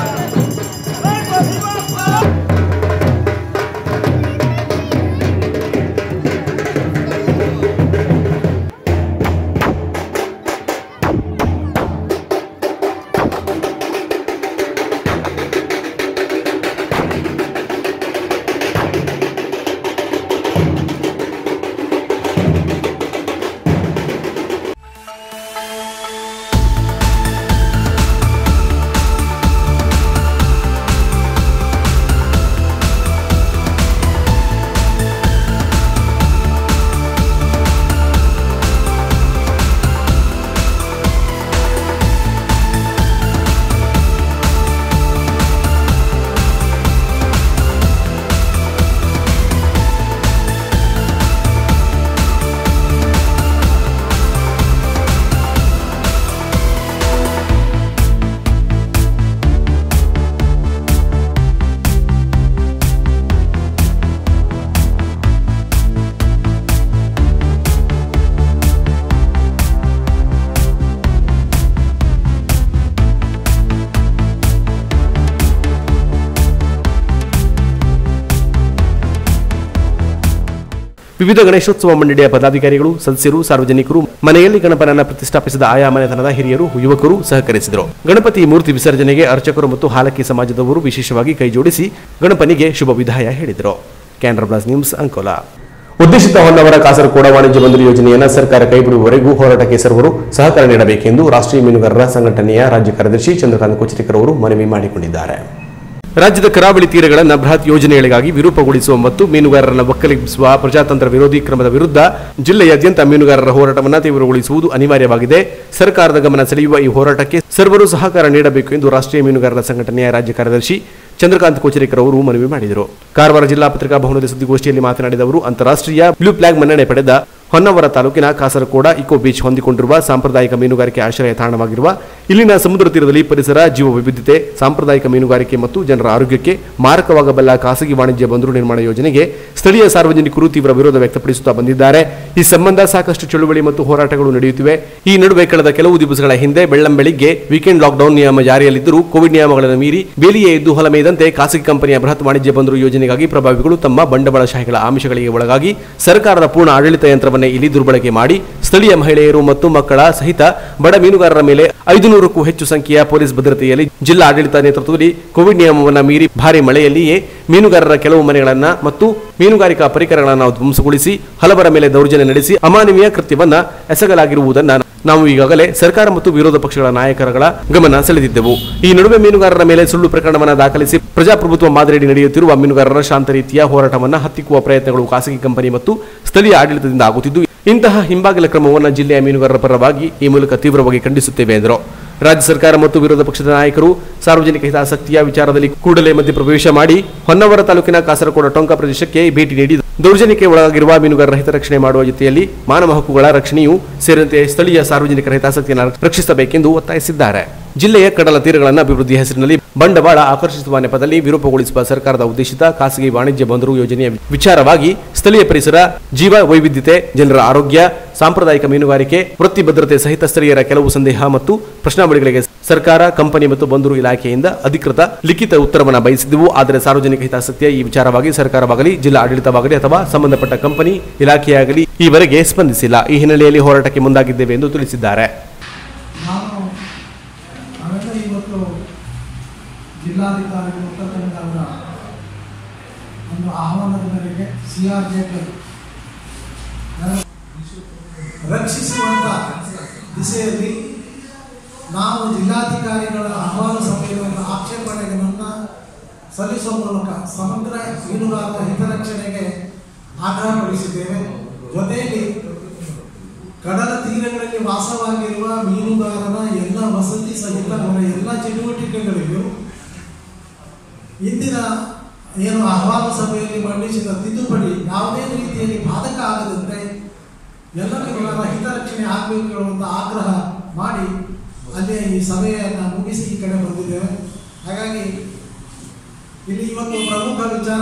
ವಿವಿಧ ಗಣೇಶೋತ್ಸವ ಮಂಡಳಿಯ ಪದಾಧಿಕಾರಿಗಳು, ಸದಸ್ಯರು, ಸಾರ್ವಜನಿಕರು ಮನೆಯಲ್ಲಿ ಗಣಪನನ್ನ ಪ್ರತಿಷ್ಠಾಪಿಸಿದ ಆಯಾ ಮನೆತನದ ಹಿರಿಯರು, ಯುವಕರು ಸಹಕರಿಸಿದರು. ಗಣಪತಿ ಮೂರ್ತಿ ವಿಸರ್ಜನೆಗೆ ಅರ್ಚಕರು ಮತ್ತು ಹಾಲಕ್ಕಿ ಸಮಾಜದವರು ವಿಶೇಷವಾಗಿ ಕೈಜೋಡಿಸಿ ಗಣಪನಿಗೆ ಶುಭ ವಿದಾಯ ಹೇಳಿದರು. Canara plus news Ankola. ಉದ್ದೇಶಿತ ಹೊನ್ನವರ ಕಾಸರಗೋಡ ವಾಣಿಜ್ಯ ಬಂದರು ಯೋಜನೆಯನ್ನು ಸರ್ಕಾರ ಕೈಬಿಡುವವರೆಗೂ ಹೋರಾಟಕ್ಕೆ ಸರ್ವರು ಸಹಕಾರ ನೀಡಬೇಕೆಂದು ರಾಷ್ಟ್ರೀಯ ಮೀನುಗಾರರ ಸಂಘಟನೆಯ ರಾಜ್ಯ ಕಾರ್ಯದರ್ಶಿ ಚಂದ್ರಕಾಂತ್ ಕೊಚ್ಚಿಕರ್ ಅವರು ಮನವಿ ಮಾಡಿಕೊಂಡಿದ್ದಾರೆ. ರಾಜ್ಯದ ಕರಾವಳಿ ತೀರಗಳನ್ನು ಬೃಹತ್ ಯೋಜನೆಗಳಿಗಾಗಿ ವಿರೂಪಗೊಳಿಸುವ ಮತ್ತು ಮೀನುಗಾರರನ್ನು ಒಕ್ಕಲೆಬ್ಬಿಸುವ ಪ್ರಜಾತಂತ್ರ ವಿರೋಧಿ ಕ್ರಮದ ವಿರುದ್ಧ ಜಿಲ್ಲೆಯಾದ್ಯಂತ ಮೀನುಗಾರರ ಹೋರಾಟವನ್ನು ತೀವ್ರಗೊಳಿಸುವುದು ಅನಿವಾರ್ಯವಾಗಿದೆ. ಸರ್ಕಾರದ ಗಮನ ಸೆಳೆಯುವ ಈ ಹೋರಾಟಕ್ಕೆ ಸರ್ವರು ಸಹಕಾರ ನೀಡಬೇಕು ಎಂದು ರಾಷ್ಟ್ರೀಯ ಮೀನುಗಾರರ ಸಂಘಟನೆಯ ರಾಜ್ಯ ಕಾರ್ಯದರ್ಶಿ ಚಂದ್ರಕಾಂತ್ ಕೊಚ್ಚಿಕರ್ ಅವರು ಮನವಿ ಮಾಡಿದರು. ಕಾರವಾರ ಜಿಲ್ಲಾ ಪತ್ರಿಕಾ ಭವನದ ಸುದ್ದಿಗೋಷ್ಠಿಯಲ್ಲಿ ಮಾತನಾಡಿದ ಅವರು, ಅಂತಾರಾಷ್ಟ್ರೀಯ ಬ್ಲೂ ಫ್ಲಾಗ್ ಮನ್ನಣೆ ಪಡೆದ ಹೊನ್ನವರ ತಾಲೂಕಿನ ಕಾಸರಗೋಡ ಇಕೋ ಬೀಚ್ ಹೊಂದಿಕೊಂಡಿರುವ ಸಾಂಪ್ರದಾಯಿಕ ಮೀನುಗಾರಿಕೆ ಆಶ್ರಯ ತಾಣವಾಗಿರುವ ಇಲ್ಲಿನ ಸಮುದ್ರ ತೀರದಲ್ಲಿ ಪರಿಸರ, ಜೀವ ವೈವಿಧ್ಯತೆ, ಸಾಂಪ್ರದಾಯಿಕ ಮೀನುಗಾರಿಕೆ ಮತ್ತು ಜನರ ಆರೋಗ್ಯಕ್ಕೆ ಮಾರಕವಾಗಬಲ್ಲ ಖಾಸಗಿ ವಾಣಿಜ್ಯ ಬಂದರು ನಿರ್ಮಾಣ ಯೋಜನೆಗೆ ಸ್ಥಳೀಯ ಸಾರ್ವಜನಿಕರು ತೀವ್ರ ವಿರೋಧ ವ್ಯಕ್ತಪಡಿಸುತ್ತಾ ಬಂದಿದ್ದಾರೆ. ಈ ಸಂಬಂಧ ಸಾಕಷ್ಟು ಚಳುವಳಿ ಮತ್ತು ಹೋರಾಟಗಳು ನಡೆಯುತ್ತಿವೆ. ಈ ನಡುವೆ ಕಳೆದ ಕೆಲವು ದಿವಸಗಳ ಹಿಂದೆ ಬೆಳ್ಳಂಬೆಳಿಗ್ಗೆ ವೀಕೆಂಡ್ ಲಾಕ್ಡೌನ್ ನಿಯಮ ಜಾರಿಯಲ್ಲಿದ್ದರೂ ಕೋವಿಡ್ ನಿಯಮಗಳನ್ನು ಮೀರಿ ಬೇಲಿಯೇ ಎದ್ದು ಹೊಲಮೇದಂತೆ ಖಾಸಗಿ ಕಂಪನಿಯ ಬೃಹತ್ ವಾಣಿಜ್ಯ ಬಂದರು ಯೋಜನೆಗಾಗಿ ಪ್ರಭಾವಿಗಳು ತಮ್ಮ ಬಂಡವಾಳಶಾಹಿಗಳ ಆಮಿಷಗಳಿಗೆ ಒಳಗಾಗಿ ಸರ್ಕಾರದ ಪೂರ್ಣ ಆಡಳಿತ ಯಂತ್ರವನ್ನು ಇಲ್ಲಿ ದುರ್ಬಳಕೆ ಮಾಡಿ ಸ್ಥಳೀಯ ಮಹಿಳೆಯರು ಮತ್ತು ಮಕ್ಕಳ ಸಹಿತ ಬಡ ಮೀನುಗಾರರ ಮೇಲೆ ಐದು ನೂರಕ್ಕೂ ಹೆಚ್ಚು ಸಂಖ್ಯೆಯ ಪೊಲೀಸ್ ಭದ್ರತೆಯಲ್ಲಿ ಜಿಲ್ಲಾ ಆಡಳಿತ ನೇತೃತ್ವದಲ್ಲಿ ಕೋವಿಡ್ ನಿಯಮವನ್ನು ಮೀರಿ ಭಾರಿ ಮಳೆಯಲ್ಲಿಯೇ ಮೀನುಗಾರರ ಕೆಲವು ಮನೆಗಳನ್ನ ಮತ್ತು ಮೀನುಗಾರಿಕಾ ಪರಿಕರಗಳನ್ನು ಧ್ವಂಸಗೊಳಿಸಿ ಹಲವರ ಮೇಲೆ ದೌರ್ಜನ್ಯ ನಡೆಸಿ ಅಮಾನವೀಯ ಕೃತ್ಯವನ್ನ ಎಸಗಲಾಗಿರುವುದನ್ನು ನಾವು ಈಗಾಗಲೇ ಸರ್ಕಾರ ಮತ್ತು ವಿರೋಧ ಪಕ್ಷಗಳ ನಾಯಕರುಗಳ ಗಮನ ಸೆಳೆದಿದ್ದೆವು. ಈ ನಡುವೆ ಮೀನುಗಾರರ ಮೇಲೆ ಸುಳ್ಳು ಪ್ರಕರಣವನ್ನು ದಾಖಲಿಸಿ ಪ್ರಜಾಪ್ರಭುತ್ವ ಮಾದರಿಯಲ್ಲಿ ನಡೆಯುತ್ತಿರುವ ಮೀನುಗಾರರ ಶಾಂತ ರೀತಿಯ ಹೋರಾಟವನ್ನು ಹತ್ತಿಕ್ಕುವ ಪ್ರಯತ್ನಗಳು ಖಾಸಗಿ ಕಂಪನಿ ಮತ್ತು ಸ್ಥಳೀಯ ಆಡಳಿತದಿಂದ ಆಗುತ್ತಿದ್ದು, ಇಂತಹ ಹಿಂಬಾಗಿಲ ಕ್ರಮವನ್ನು ಜಿಲ್ಲೆಯ ಮೀನುಗಾರರ ಪರವಾಗಿ ಈ ಮೂಲಕ ತೀವ್ರವಾಗಿ ಖಂಡಿಸುತ್ತೇವೆ ಎಂದರು. ರಾಜ್ಯ ಸರ್ಕಾರ ಮತ್ತು ವಿರೋಧ ಪಕ್ಷದ ನಾಯಕರು ಸಾರ್ವಜನಿಕ ಹಿತಾಸಕ್ತಿಯ ವಿಚಾರದಲ್ಲಿ ಕೂಡಲೇ ಮಧ್ಯಪ್ರವೇಶ ಮಾಡಿ ಹೊನ್ನವರ ತಾಲೂಕಿನ ಕಾಸರಗೋಡ ಟೊಂಕ ಪ್ರದೇಶಕ್ಕೆ ಭೇಟಿ ನೀಡಿ ದೌರ್ಜನ್ಯಕ್ಕೆ ಒಳಗಾಗಿರುವ ಮೀನುಗಾರರ ಹಿತರಕ್ಷಣೆ ಮಾಡುವ ಜೊತೆಯಲ್ಲಿ ಮಾನವ ಹಕ್ಕುಗಳ ರಕ್ಷಣೆಯೂ ಸೇರಿದಂತೆ ಸ್ಥಳೀಯ ಸಾರ್ವಜನಿಕರ ಹಿತಾಸಕ್ತಿಯನ್ನು ರಕ್ಷಿಸಬೇಕೆಂದು ಒತ್ತಾಯಿಸಿದ್ದಾರೆ. ಜಿಲ್ಲೆಯ ಕಡಲ ತೀರಗಳನ್ನು ಅಭಿವೃದ್ಧಿ ಹೆಸರಿನಲ್ಲಿ ಬಂಡವಾಳ ಆಕರ್ಷಿಸುವ ನೆಪದಲ್ಲಿ ವಿರೂಪಗೊಳಿಸುವ ಸರ್ಕಾರದ ಉದ್ದೇಶಿತ ಖಾಸಗಿ ವಾಣಿಜ್ಯ ಬಂದರು ಯೋಜನೆಯ ವಿಚಾರವಾಗಿ ಸ್ಥಳೀಯ ಪರಿಸರ, ಜೀವ ವೈವಿಧ್ಯತೆ, ಜನರ ಆರೋಗ್ಯ, ಸಾಂಪ್ರದಾಯಿಕ ಮೀನುಗಾರಿಕೆ, ವೃತ್ತಿ ಭದ್ರತೆ ಸಹಿತ ಸ್ಥಳೀಯರ ಕೆಲವು ಸಂದೇಹ ಮತ್ತು ಪ್ರಶ್ನಾವಳಿಗಳಿಗೆ ಸರ್ಕಾರ, ಕಂಪನಿ ಮತ್ತು ಬಂದರು ಇಲಾಖೆಯಿಂದ ಅಧಿಕೃತ ಲಿಖಿತ ಉತ್ತರವನ್ನು ಬಯಸಿದ್ದೆವು. ಆದರೆ ಸಾರ್ವಜನಿಕ ಹಿತಾಸಕ್ತಿಯ ಈ ವಿಚಾರವಾಗಿ ಸರ್ಕಾರವಾಗಲಿ, ಜಿಲ್ಲಾ ಆಡಳಿತವಾಗಲಿ ಅಥವಾ ಸಂಬಂಧಪಟ್ಟ ಕಂಪನಿ ಇಲಾಖೆಯಾಗಲಿ ಈವರೆಗೆ ಸ್ಪಂದಿಸಿಲ್ಲ. ಈ ಹಿನ್ನೆಲೆಯಲ್ಲಿ ಹೋರಾಟಕ್ಕೆ ಮುಂದಾಗಿದ್ದೇವೆ ಎಂದು ತಿಳಿಸಿದ್ದಾರೆ. ಜಿಲ್ಲಾಧಿಕಾರಿಗಳು ಉತ್ತರ ಕನ್ನಡ ಅವರ ಒಂದು ಆಹ್ವಾನದ ಮೇರೆಗೆ ಸಿಆರ್ಜೆಡ್ ರಕ್ಷಿಸುವಂಥ ದಿಸೆಯಲ್ಲಿ ನಾವು ಜಿಲ್ಲಾಧಿಕಾರಿಗಳ ಅಹವಾಲ ಸಭೆಯಲ್ಲಿ ಆಕ್ಷೇಪಣೆಗಳನ್ನು ಸಲ್ಲಿಸುವ ಮೂಲಕ ಸಮಗ್ರ ಮೀನುಗಾರರ ಹಿತರಕ್ಷಣೆಗೆ ಆಗ್ರಹಪಡಿಸಿದ್ದೇವೆ. ಜೊತೆಯಲ್ಲಿ ಕಡಲ ತೀರಗಳಲ್ಲಿ ವಾಸವಾಗಿರುವ ಮೀನುಗಾರರ ಎಲ್ಲ ವಸತಿ ಸಹಿತ ಅವರ ಎಲ್ಲ ಚಟುವಟಿಕೆಗಳಿಗೂ ಇಂದಿನ ಏನು ಅಹವಾಲು ಸಭೆಯಲ್ಲಿ ಮಂಡಿಸಿದ ತಿದ್ದುಪಡಿ ಯಾವುದೇ ರೀತಿಯಲ್ಲಿ ಬಾಧಕ ಆಗದಂತೆ ಎಲ್ಲರಿಗೂ ಹಿತರಕ್ಷಣೆ ಆಗಬೇಕು ಎನ್ನುವಂಥ ಆಗ್ರಹ ಮಾಡಿ ಅಲ್ಲೇ ಈ ಸಭೆಯನ್ನು ಮುಗಿಸಿ ಈ ಕಡೆ ಬಂದಿದ್ದೇವೆ. ಹಾಗಾಗಿ ಇಲ್ಲಿ ಇವತ್ತು ಪ್ರಮುಖ ವಿಚಾರ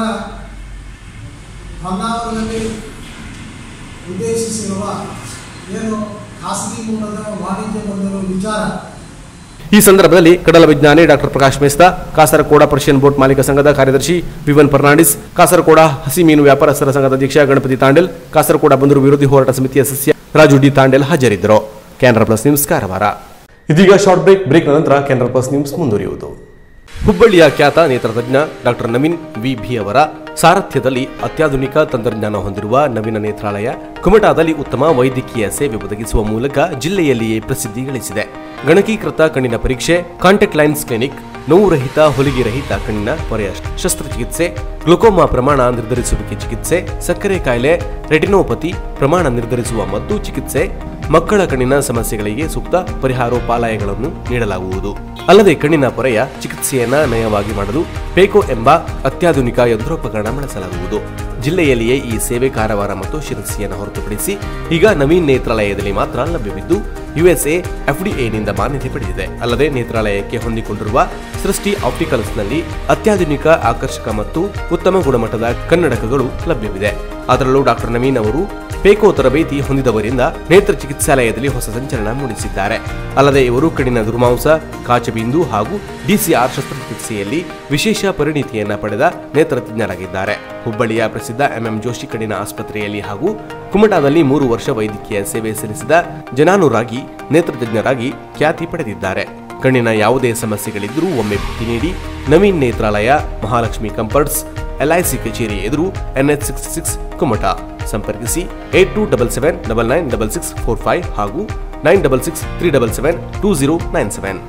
ಹೊನ್ನಾವರದಲ್ಲಿ ಉದ್ದೇಶಿಸಿರುವ ಏನು ಖಾಸಗಿ ಮೂಲದ ವಾಣಿಜ್ಯ ಬಂದರು ವಿಚಾರ. ಈ ಸಂದರ್ಭದಲ್ಲಿ ಕಡಲ ವಿಜ್ಞಾನಿ doctor Prakash Mesta, Kasarkod Persian boat ಮಾಲೀಕ ಸಂಘದ ಕಾರ್ಯದರ್ಶಿ ವಿವನ್ ಫರ್ನಾಂಡಿಸ್, ಕಾಸರಕೋಡ ಹಸಿ ಮೀನು ವ್ಯಾಪಾರಸ್ಥರ ಸಂಘದ ಅಧ್ಯಕ್ಷ ಗಣಪತಿ ತಾಂಡೆಲ್, ಕಾಸರಕೋಡ ಬಂದರು ವಿರೋಧಿ ಹೋರಾಟ ಸಮಿತಿಯ ಸದಸ್ಯ ರಾಜು ಡಿ ತಾಂಡೆಲ್ ಹಾಜರಿದ್ದರು. Canara plus news Karwar. ಇದೀಗ ಶಾರ್ಟ್ ಬ್ರೇಕ್. ಬ್ರೇಕ್ನ ನಂತರ ಕೆನರಾ ಪ್ಲಸ್ ನ್ಯೂಸ್ ಮುಂದುವರಿಯುವುದು. ಹುಬ್ಬಳ್ಳಿಯ ಖ್ಯಾತ ನೇತ್ರತಜ್ಞ ಡಾಕ್ಟರ್ ನವೀನ್ ವಿ ಭಿ ಅವರ ಸಾರಥ್ಯದಲ್ಲಿ ಅತ್ಯಾಧುನಿಕ ತಂತ್ರಜ್ಞಾನ ಹೊಂದಿರುವ ನವೀನ ನೇತ್ರಾಲಯ ಕುಮಟಾದಲ್ಲಿ ಉತ್ತಮ ವೈದ್ಯಕೀಯ ಸೇವೆ ಒದಗಿಸುವ ಮೂಲಕ ಜಿಲ್ಲೆಯಲ್ಲಿಯೇ ಪ್ರಸಿದ್ಧಿ ಗಳಿಸಿದೆ. ಗಣಕೀಕೃತ ಕಣ್ಣಿನ ಪರೀಕ್ಷೆ, ಕಾಂಟ್ಯಾಕ್ಟ್ ಲೆನ್ಸ್ ಕ್ಲಿನಿಕ್, ನೋವು ರಹಿತ ಹೊಲಿಗೆ ರಹಿತ ಕಣ್ಣಿನ ಪೊರೆಯ ಶಸ್ತ್ರಚಿಕಿತ್ಸೆ, ಗ್ಲುಕೋಮಾ ಪ್ರಮಾಣ ನಿರ್ಧರಿಸುವಿಕೆ ಚಿಕಿತ್ಸೆ, ಸಕ್ಕರೆ ಕಾಯಿಲೆ, ರೆಟಿನೋಪತಿ ಪ್ರಮಾಣ ನಿರ್ಧರಿಸುವ ಮತ್ತು ಚಿಕಿತ್ಸೆ, ಮಕ್ಕಳ ಕಣ್ಣಿನ ಸಮಸ್ಯೆಗಳಿಗೆ ಸೂಕ್ತ ಪರಿಹಾರೋಪಾಲಯಗಳನ್ನು ನೀಡಲಾಗುವುದು. ಅಲ್ಲದೆ ಕಣ್ಣಿನ ಪೊರೆಯ ಚಿಕಿತ್ಸೆಯನ್ನ ನಯವಾಗಿ ಮಾಡಲು ಪೇಕೋ ಎಂಬ ಅತ್ಯಾಧುನಿಕ ಯಂತ್ರೋಪಕರಣ ಬಳಸಲಾಗುವುದು. ಜಿಲ್ಲೆಯಲ್ಲಿಯೇ ಈ ಸೇವೆ ಕಾರವಾರ ಮತ್ತು ಶಿರಸಿಯನ್ನು ಹೊರತುಪಡಿಸಿ ಈಗ ನವೀನ್ ನೇತ್ರಾಲಯದಲ್ಲಿ ಮಾತ್ರ ಲಭ್ಯವಿದ್ದು ಯುಎಸ್ಎ ಎಫ್ಡಿಎನಿಂದ ಮಾನ್ಯತೆ ಪಡೆದಿದೆ. ಅಲ್ಲದೆ ನೇತ್ರಾಲಯಕ್ಕೆ ಹೊಂದಿಕೊಂಡಿರುವ ಸೃಷ್ಟಿ ಆಪ್ಟಿಕಲ್ಸ್ನಲ್ಲಿ ಅತ್ಯಾಧುನಿಕ ಆಕರ್ಷಕ ಮತ್ತು ಉತ್ತಮ ಗುಣಮಟ್ಟದ ಕನ್ನಡಕಗಳು ಲಭ್ಯವಿದೆ. ಅದರಲ್ಲೂ ಡಾಕ್ಟರ್ ನವೀನ್ ಅವರು ಪೇಕೋ ತರಬೇತಿ ಹೊಂದಿದವರಿಂದ ನೇತ್ರ ಚಿಕಿತ್ಸಾಲಯದಲ್ಲಿ ಹೊಸ ಸಂಚಲನ ಮೂಡಿಸಿದ್ದಾರೆ. ಅಲ್ಲದೆ ಇವರು ಕಣ್ಣಿನ ದುರ್ಮಾಂಸ, ಕಾಚಬಿಂದು ಹಾಗೂ ಡಿಸಿಆರ್ ಶಸ್ತ್ರಚಿಕಿತ್ಸೆಯಲ್ಲಿ ವಿಶೇಷ ಪರಿಣಿತಿಯನ್ನ ಪಡೆದ ನೇತ್ರತಜ್ಞರಾಗಿದ್ದಾರೆ. ಹುಬ್ಬಳ್ಳಿಯ ಪ್ರಸಿದ್ಧ ಎಂಎಂ ಜೋಶಿ ಕಣ್ಣಿನ ಆಸ್ಪತ್ರೆಯಲ್ಲಿ ಹಾಗೂ ಕುಮಟಾದಲ್ಲಿ ಮೂರು ವರ್ಷ ವೈದ್ಯಕೀಯ ಸೇವೆ ಸಲ್ಲಿಸಿದ ಜನಾನುರಾಗಿ ನೇತ್ರತಜ್ಞರಾಗಿ ಖ್ಯಾತಿ ಪಡೆದಿದ್ದಾರೆ. ಕಣ್ಣಿನ ಯಾವುದೇ ಸಮಸ್ಯೆಗಳಿದ್ದರೂ ಒಮ್ಮೆ ಭೇಟಿ ನೀಡಿ. ನವೀನ್ ನೇತ್ರಾಲಯ, ಮಹಾಲಕ್ಷ್ಮಿ ಕಂಫರ್ಟ್ಸ್, ಎಲ್ಐಸಿ ಕಚೇರಿ ಎದುರು, ಎನ್ಎಚ್ ಸಿಕ್ಸ್ಟಿ ಸಿಕ್ಸ್ ಕುಮಟಾ. ಸಂಪರ್ಕಿಸಿ eight two double seven double nine double six four five ಹಾಗೂ nine double six three double seven two zero nine seven.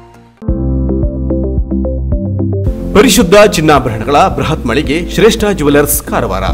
ಪರಿಶುದ್ಧ ಚಿನ್ನಾಭರಣಗಳ ಬೃಹತ್ ಮಳಿಗೆ ಶ್ರೇಷ್ಠ ಜುವೆಲರ್ಸ್ ಕಾರವಾರ.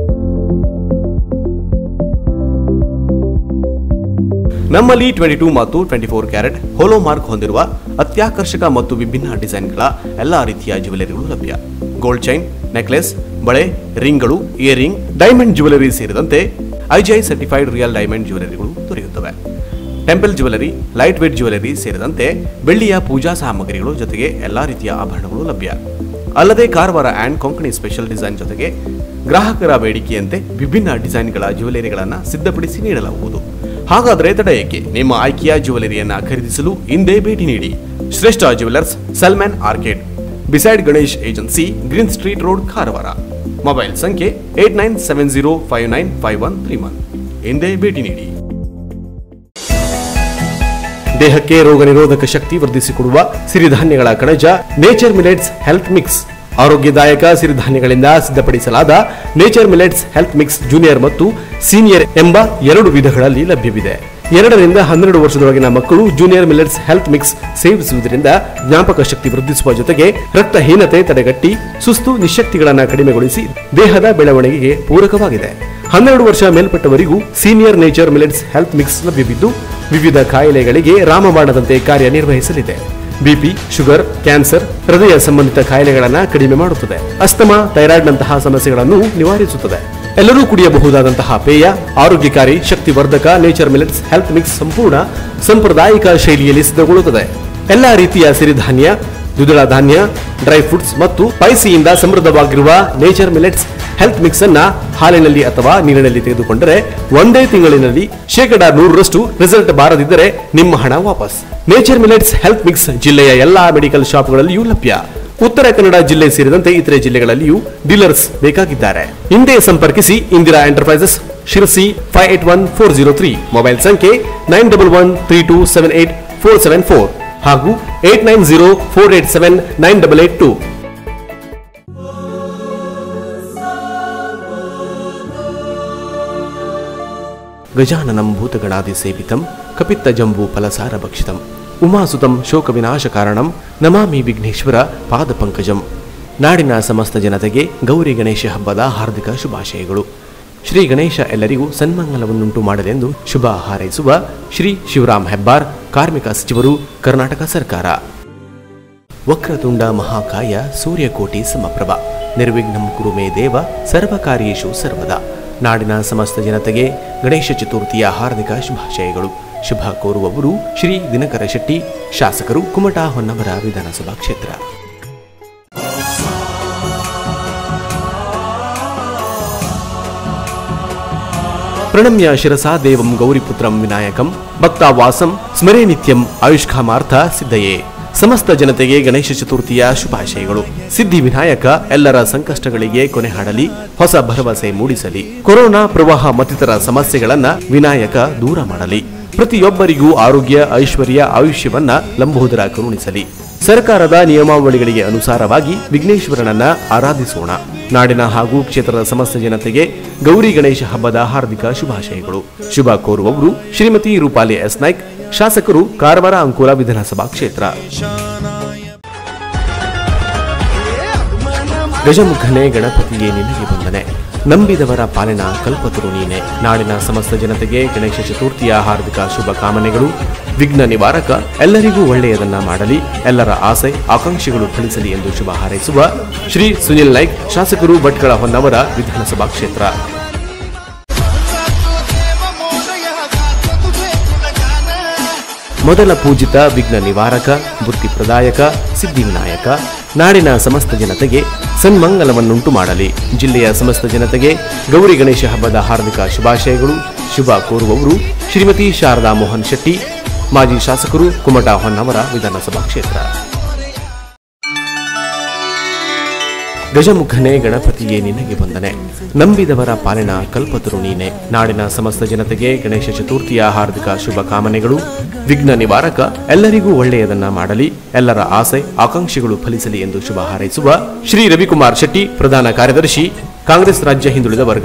ನಮ್ಮಲ್ಲಿ ಟ್ವೆಂಟಿ ಟೂ ಮತ್ತು twenty four carat hallmark ಹೊಂದಿರುವ ಅತ್ಯಾಕರ್ಷಕ ಮತ್ತು ವಿಭಿನ್ನ ಡಿಸೈನ್ಗಳ ಎಲ್ಲಾ ರೀತಿಯ ಜ್ಯುವೆಲರಿಗಳು ಲಭ್ಯ. ಗೋಲ್ಡ್ ಚೈನ್, ನೆಕ್ಲೆಸ್, ಬಳೆ, ರಿಂಗ್ಗಳು, ಇಯರಿಂಗ್, ಡೈಮಂಡ್ ಜ್ಯುವೆಲರಿ ಸೇರಿದಂತೆ ಐಜಿಐ ಸರ್ಟಿಫೈಡ್ ರಿಯಲ್ ಡೈಮಂಡ್ ಜ್ಯುವೆಲರಿಗಳು ದೊರೆಯುತ್ತವೆ. Temple jewellery, light weight jewellery ಸೇರಿದಂತೆ ಬೆಳ್ಳಿಯ ಪೂಜಾ ಸಾಮಗ್ರಿಗಳು ಜೊತೆಗೆ ಎಲ್ಲಾ ರೀತಿಯ ಆಭರಣಗಳು ಲಭ್ಯ. ಅಲ್ಲದೆ Karwar and Konkani special design ಜೊತೆಗೆ ಗ್ರಾಹಕರ ಬೇಡಿಕೆಯಂತೆ ವಿಭಿನ್ನ ಡಿಸೈನ್ಗಳ ಜ್ಯುವೆಲರಿಗಳನ್ನು ಸಿದ್ಧಪಡಿಸಿ ನೀಡಲಾಗುವುದು. ಹಾಗಾದರೆ ತಡ ಏಕೆ? ನಿಮ್ಮ ಆಯ್ಕೆಯ ಜ್ಯುವೆಲರಿಯನ್ನ ಖರೀದಿಸಲು ಹಿಂದೆ ಭೇಟಿ ನೀಡಿ. Shreshta jewellers, Salman arcade, beside Ganesh agency, green street road, Karwar. Mobile ಸಂಖ್ಯೆ eight nine seven zero five nine five one three one. ಹಿಂದೆ ಭೇಟಿ ನೀಡಿ. ದೇಹಕ್ಕೆ ರೋಗ ನಿರೋಧಕ ಶಕ್ತಿ ವರ್ಧಿಸಿಕೊಡುವ ಸಿರಿಧಾನ್ಯಗಳ ಕಣಜ ನೇಚರ್ ಮಿಲೆಟ್ಸ್ ಹೆಲ್ತ್ ಮಿಕ್ಸ್. ಆರೋಗ್ಯದಾಯಕ ಸಿರಿಧಾನ್ಯಗಳಿಂದ ಸಿದ್ಧಪಡಿಸಲಾದ nature millets health mix junior ಮತ್ತು ಸೀನಿಯರ್ ಎಂಬ ಎರಡು ವಿಧಗಳಲ್ಲಿ ಲಭ್ಯವಿದೆ. ಎರಡರಿಂದ ಹನ್ನೆರಡು ವರ್ಷದೊಳಗಿನ ಮಕ್ಕಳು ಜೂನಿಯರ್ ಮಿಲೆಟ್ಸ್ ಹೆಲ್ತ್ ಮಿಕ್ಸ್ ಸೇವಿಸುವುದರಿಂದ ಜ್ಞಾಪಕ ಶಕ್ತಿ ವೃದ್ಧಿಸುವ ಜೊತೆಗೆ ರಕ್ತಹೀನತೆ ತಡೆಗಟ್ಟಿ ಸುಸ್ತು ನಿಶಕ್ತಿಗಳನ್ನು ಕಡಿಮೆಗೊಳಿಸಿ ದೇಹದ ಬೆಳವಣಿಗೆಗೆ ಪೂರಕವಾಗಿದೆ. ಹನ್ನೆರಡು ವರ್ಷ ಮೇಲ್ಪಟ್ಟವರಿಗೂ senior nature millets health mix ಲಭ್ಯವಿದ್ದು ವಿವಿಧ ಕಾಯಿಲೆಗಳಿಗೆ ರಾಮಬಾಣದಂತೆ ಕಾರ್ಯನಿರ್ವಹಿಸಲಿದೆ. ಬಿಪಿ, ಶುಗರ್, ಕ್ಯಾನ್ಸರ್, ಹೃದಯ ಸಂಬಂಧಿತ ಕಾಯಿಲೆಗಳನ್ನು ಕಡಿಮೆ ಮಾಡುತ್ತದೆ. ಅಸ್ತಮಾ, ಥೈರಾಯ್ಡ್ನಂತಹ ಸಮಸ್ಯೆಗಳನ್ನು ನಿವಾರಿಸುತ್ತದೆ. ಎಲ್ಲರೂ ಕುಡಿಯಬಹುದಾದಂತಹ ಪೇಯ, ಆರೋಗ್ಯಕಾರಿ, ಶಕ್ತಿವರ್ಧಕ ನೇಚರ್ ಮಿಲೆಟ್ಸ್ ಹೆಲ್ತ್ ಮಿಕ್ಸ್ ಸಂಪೂರ್ಣ ಸಾಂಪ್ರದಾಯಿಕ ಶೈಲಿಯಲ್ಲಿ ಸಿದ್ಧಗೊಳ್ಳುತ್ತದೆ. ಎಲ್ಲಾ ರೀತಿಯ ಸಿರಿಧಾನ್ಯ, ದ್ವಿದಳ ಧಾನ್ಯ, ಡ್ರೈ ಫ್ರೂಟ್ಸ್ ಮತ್ತು ಸ್ಪೈಸಿಯಿಂದ ಸಮೃದ್ಧವಾಗಿರುವ ನೇಚರ್ ಮಿಲೆಟ್ಸ್ ಹೆಲ್ತ್ ಮಿಕ್ಸ್ ಅನ್ನ ಹಾಲಿನಲ್ಲಿ ಅಥವಾ ನೀರಿನಲ್ಲಿ ತೆಗೆದುಕೊಂಡರೆ ಒಂದೇ ತಿಂಗಳಿನಲ್ಲಿ ಶೇಕಡಾ ನೂರರಷ್ಟು ರಿಸಲ್ಟ್ ಬಾರದಿದ್ದರೆ ನಿಮ್ಮ ಹಣ ವಾಪಸ್. ನೇಚರ್ ಮಿಲೆಟ್ಸ್ ಹೆಲ್ತ್ ಮಿಕ್ಸ್ ಜಿಲ್ಲೆಯ ಎಲ್ಲಾ ಮೆಡಿಕಲ್ ಶಾಪ್ಗಳಲ್ಲಿಯೂ ಲಭ್ಯ. ಉತ್ತರ ಕನ್ನಡ ಜಿಲ್ಲೆ ಸೇರಿದಂತೆ ಇತರೆ ಜಿಲ್ಲೆಗಳಲ್ಲಿಯೂ ಡೀಲರ್ಸ್ ಬೇಕಾಗಿದ್ದಾರೆ. ಹಿಂದೆ ಸಂಪರ್ಕಿಸಿ. Indira enterprises, Sirsi, five eight one four zero three. Mobile ಸಂಖ್ಯೆ nine double one three two seven eight four seven four ಹಾಗೂ eight nine zero four eight seven nine double eight two. ಗಜಾನನಂ ಭೂತಗಣಾದಿ ಸೇವಿತಂ ಕಪಿತ್ತ ಜಂಬೂ ಫಲಸಾರ ಭಕ್ಷಿತಂ ಉಮಾಸುತಂ ಶೋಕ ವಿನಾಶ ಕಾರಣಂ ನಮಾಮಿ ವಿಘ್ನೇಶ್ವರ ಪಾದ ಪಂಕಜಂ. ನಾಡಿನ ಸಮಸ್ತ ಜನತೆಗೆ ಗೌರಿ ಗಣೇಶ ಹಬ್ಬದ ಹಾರ್ದಿಕ ಶುಭಾಶಯಗಳು. ಶ್ರೀ ಗಣೇಶ ಎಲ್ಲರಿಗೂ ಸನ್ಮಂಗಲವನ್ನುಂಟು ಮಾಡಲೆಂದು ಶುಭ ಹಾರೈಸುವ ಶ್ರೀ ಶಿವರಾಮ್ ಹೆಬ್ಬಾರ್, ಕಾರ್ಮಿಕ ಸಚಿವರು, ಕರ್ನಾಟಕ ಸರ್ಕಾರ. ವಕ್ರತುಂಡ ಮಹಾಕಾಯ ಸೂರ್ಯಕೋಟಿ ಸಮಪ್ರಭ ನಿರ್ವಿಘ್ನಂ ಕುರು ಮೇ ದೇವ ಸರ್ವಕಾರ್ಯೇಷು ಸರ್ವದಾ. ನಾಡಿನ ಸಮಸ್ತ ಜನತೆಗೆ ಗಣೇಶ ಚತುರ್ಥಿಯ ಹಾರ್ದಿಕ ಶುಭಾಶಯಗಳು. ಶುಭ ಕೋರುವವರು ಶ್ರೀ ದಿನಕರ ಶೆಟ್ಟಿ, ಶಾಸಕರು, ಕುಮಟಾ ಹೊನ್ನವರ ವಿಧಾನಸಭಾ ಕ್ಷೇತ್ರ. ಪ್ರಣಮ್ಯ ಶಿರಸಾ ದೇವಂ ಗೌರಿಪುತ್ರಂ ವಿನಾಯಕಂ ಭಕ್ತಾವಾಸಂ ಸ್ಮರೇ ನಿತ್ಯಂ ಆಯುಷ್ಕಾಮಾರ್ಥ ಸಿದ್ಧಯೇ. ಸಮಸ್ತ ಜನತೆಗೆ ಗಣೇಶ ಚತುರ್ಥಿಯ ಶುಭಾಶಯಗಳು. ಸಿದ್ಧಿ ವಿನಾಯಕ ಎಲ್ಲರ ಸಂಕಷ್ಟಗಳಿಗೆ ಕೊನೆ ಹಾಡಲಿ, ಹೊಸ ಭರವಸೆ ಮೂಡಿಸಲಿ. ಕೊರೋನಾ ಪ್ರವಾಹ ಮತ್ತಿತರ ಸಮಸ್ಯೆಗಳನ್ನ ವಿನಾಯಕ ದೂರ ಮಾಡಲಿ. ಪ್ರತಿಯೊಬ್ಬರಿಗೂ ಆರೋಗ್ಯ, ಐಶ್ವರ್ಯ, ಆಯುಷ್ಯವನ್ನ ಲಂಬೋದರ ಕರುಣಿಸಲಿ. ಸರ್ಕಾರದ ನಿಯಮಾವಳಿಗಳಿಗೆ ಅನುಸಾರವಾಗಿ ವಿಘ್ನೇಶ್ವರನನ್ನ ಆರಾಧಿಸೋಣ. ನಾಡಿನ ಹಾಗೂ ಕ್ಷೇತ್ರದ ಸಮಸ್ತ ಜನತೆಗೆ ಗೌರಿ ಗಣೇಶ ಹಬ್ಬದ ಹಾರ್ದಿಕ ಶುಭಾಶಯಗಳು. ಶುಭ ಕೋರುವವರು ಶ್ರೀಮತಿ ರೂಪಾಲಿ ಎಸ್ ನಾಯ್ಕ್, ಶಾಸಕರು, ಕಾರವಾರ ಅಂಕೋಲ ವಿಧಾನಸಭಾ ಕ್ಷೇತ್ರ. ಗಜಮುಖನೇ ಗಣಪತಿಯೇ ನಿನಗೆ ವಂದನೆ, ನಂಬಿದವರ ಪಾಲಿನ ಕಲ್ಪತರು ನೀನೆ. ನಾಡಿನ ಸಮಸ್ತ ಜನತೆಗೆ ಗಣೇಶ ಚತುರ್ಥಿಯ ಹಾರ್ದಿಕ ಶುಭ ಕಾಮನೆಗಳು. ವಿಘ್ನ ನಿವಾರಕ ಎಲ್ಲರಿಗೂ ಒಳ್ಳೆಯದನ್ನ ಮಾಡಲಿ, ಎಲ್ಲರ ಆಸೆ ಆಕಾಂಕ್ಷೆಗಳು ಫಲಿಸಲಿ ಎಂದು ಶುಭ ಹಾರೈಸುವ ಶ್ರೀ ಸುನಿಲ್ ನಾಯ್ಕ್, ಶಾಸಕರು, ಭಟ್ಕಳ ಹೊನ್ನವರ ವಿಧಾನಸಭಾ ಕ್ಷೇತ್ರ. ಮೊದಲ ಪೂಜಿತ ವಿಘ್ನ ನಿವಾರಕ, ಬುದ್ಧಿ ಪ್ರದಾಯಕ, ಸಿದ್ಧಿ ವಿನಾಯಕ ನಾಡಿನ ಸಮಸ್ತ ಜನತೆಗೆ ಸನ್ಮಂಗಲವನ್ನುಂಟು ಮಾಡಲಿ. ಜಿಲ್ಲೆಯ ಸಮಸ್ತ ಜನತೆಗೆ ಗೌರಿ ಗಣೇಶ ಹಬ್ಬದ ಹಾರ್ದಿಕ ಶುಭಾಶಯಗಳು. ಶುಭ ಕೋರುವವರು ಶ್ರೀಮತಿ ಶಾರದಾ ಮೋಹನ್ ಶೆಟ್ಟಿ, ಮಾಜಿ ಶಾಸಕರು, ಕುಮಟಾ ಹೊನ್ನವರ ವಿಧಾನಸಭಾ ಕ್ಷೇತ್ರ. ಗಜಮುಖನೇ ಗಣಪತಿಯೇ ನಿನಗೆ ವಂದನೆ, ನಂಬಿದವರ ಪಾಲಿನ ಕಲ್ಪತರು ನೀನೆ. ನಾಡಿನ ಸಮಸ್ತ ಜನತೆಗೆ ಗಣೇಶ ಚತುರ್ಥಿಯ ಹಾರ್ದಿಕ ಶುಭ ಕಾಮನೆಗಳು. ವಿಘ್ನ ನಿವಾರಕ ಎಲ್ಲರಿಗೂ ಒಳ್ಳೆಯದನ್ನ ಮಾಡಲಿ, ಎಲ್ಲರ ಆಸೆ ಆಕಾಂಕ್ಷೆಗಳು ಫಲಿಸಲಿ ಎಂದು ಶುಭ ಹಾರೈಸುವ ಶ್ರೀ ರವಿಕುಮಾರ್ ಶೆಟ್ಟಿ, ಪ್ರಧಾನ ಕಾರ್ಯದರ್ಶಿ, ಕಾಂಗ್ರೆಸ್ ರಾಜ್ಯ ಹಿಂದುಳಿದ ವರ್ಗ.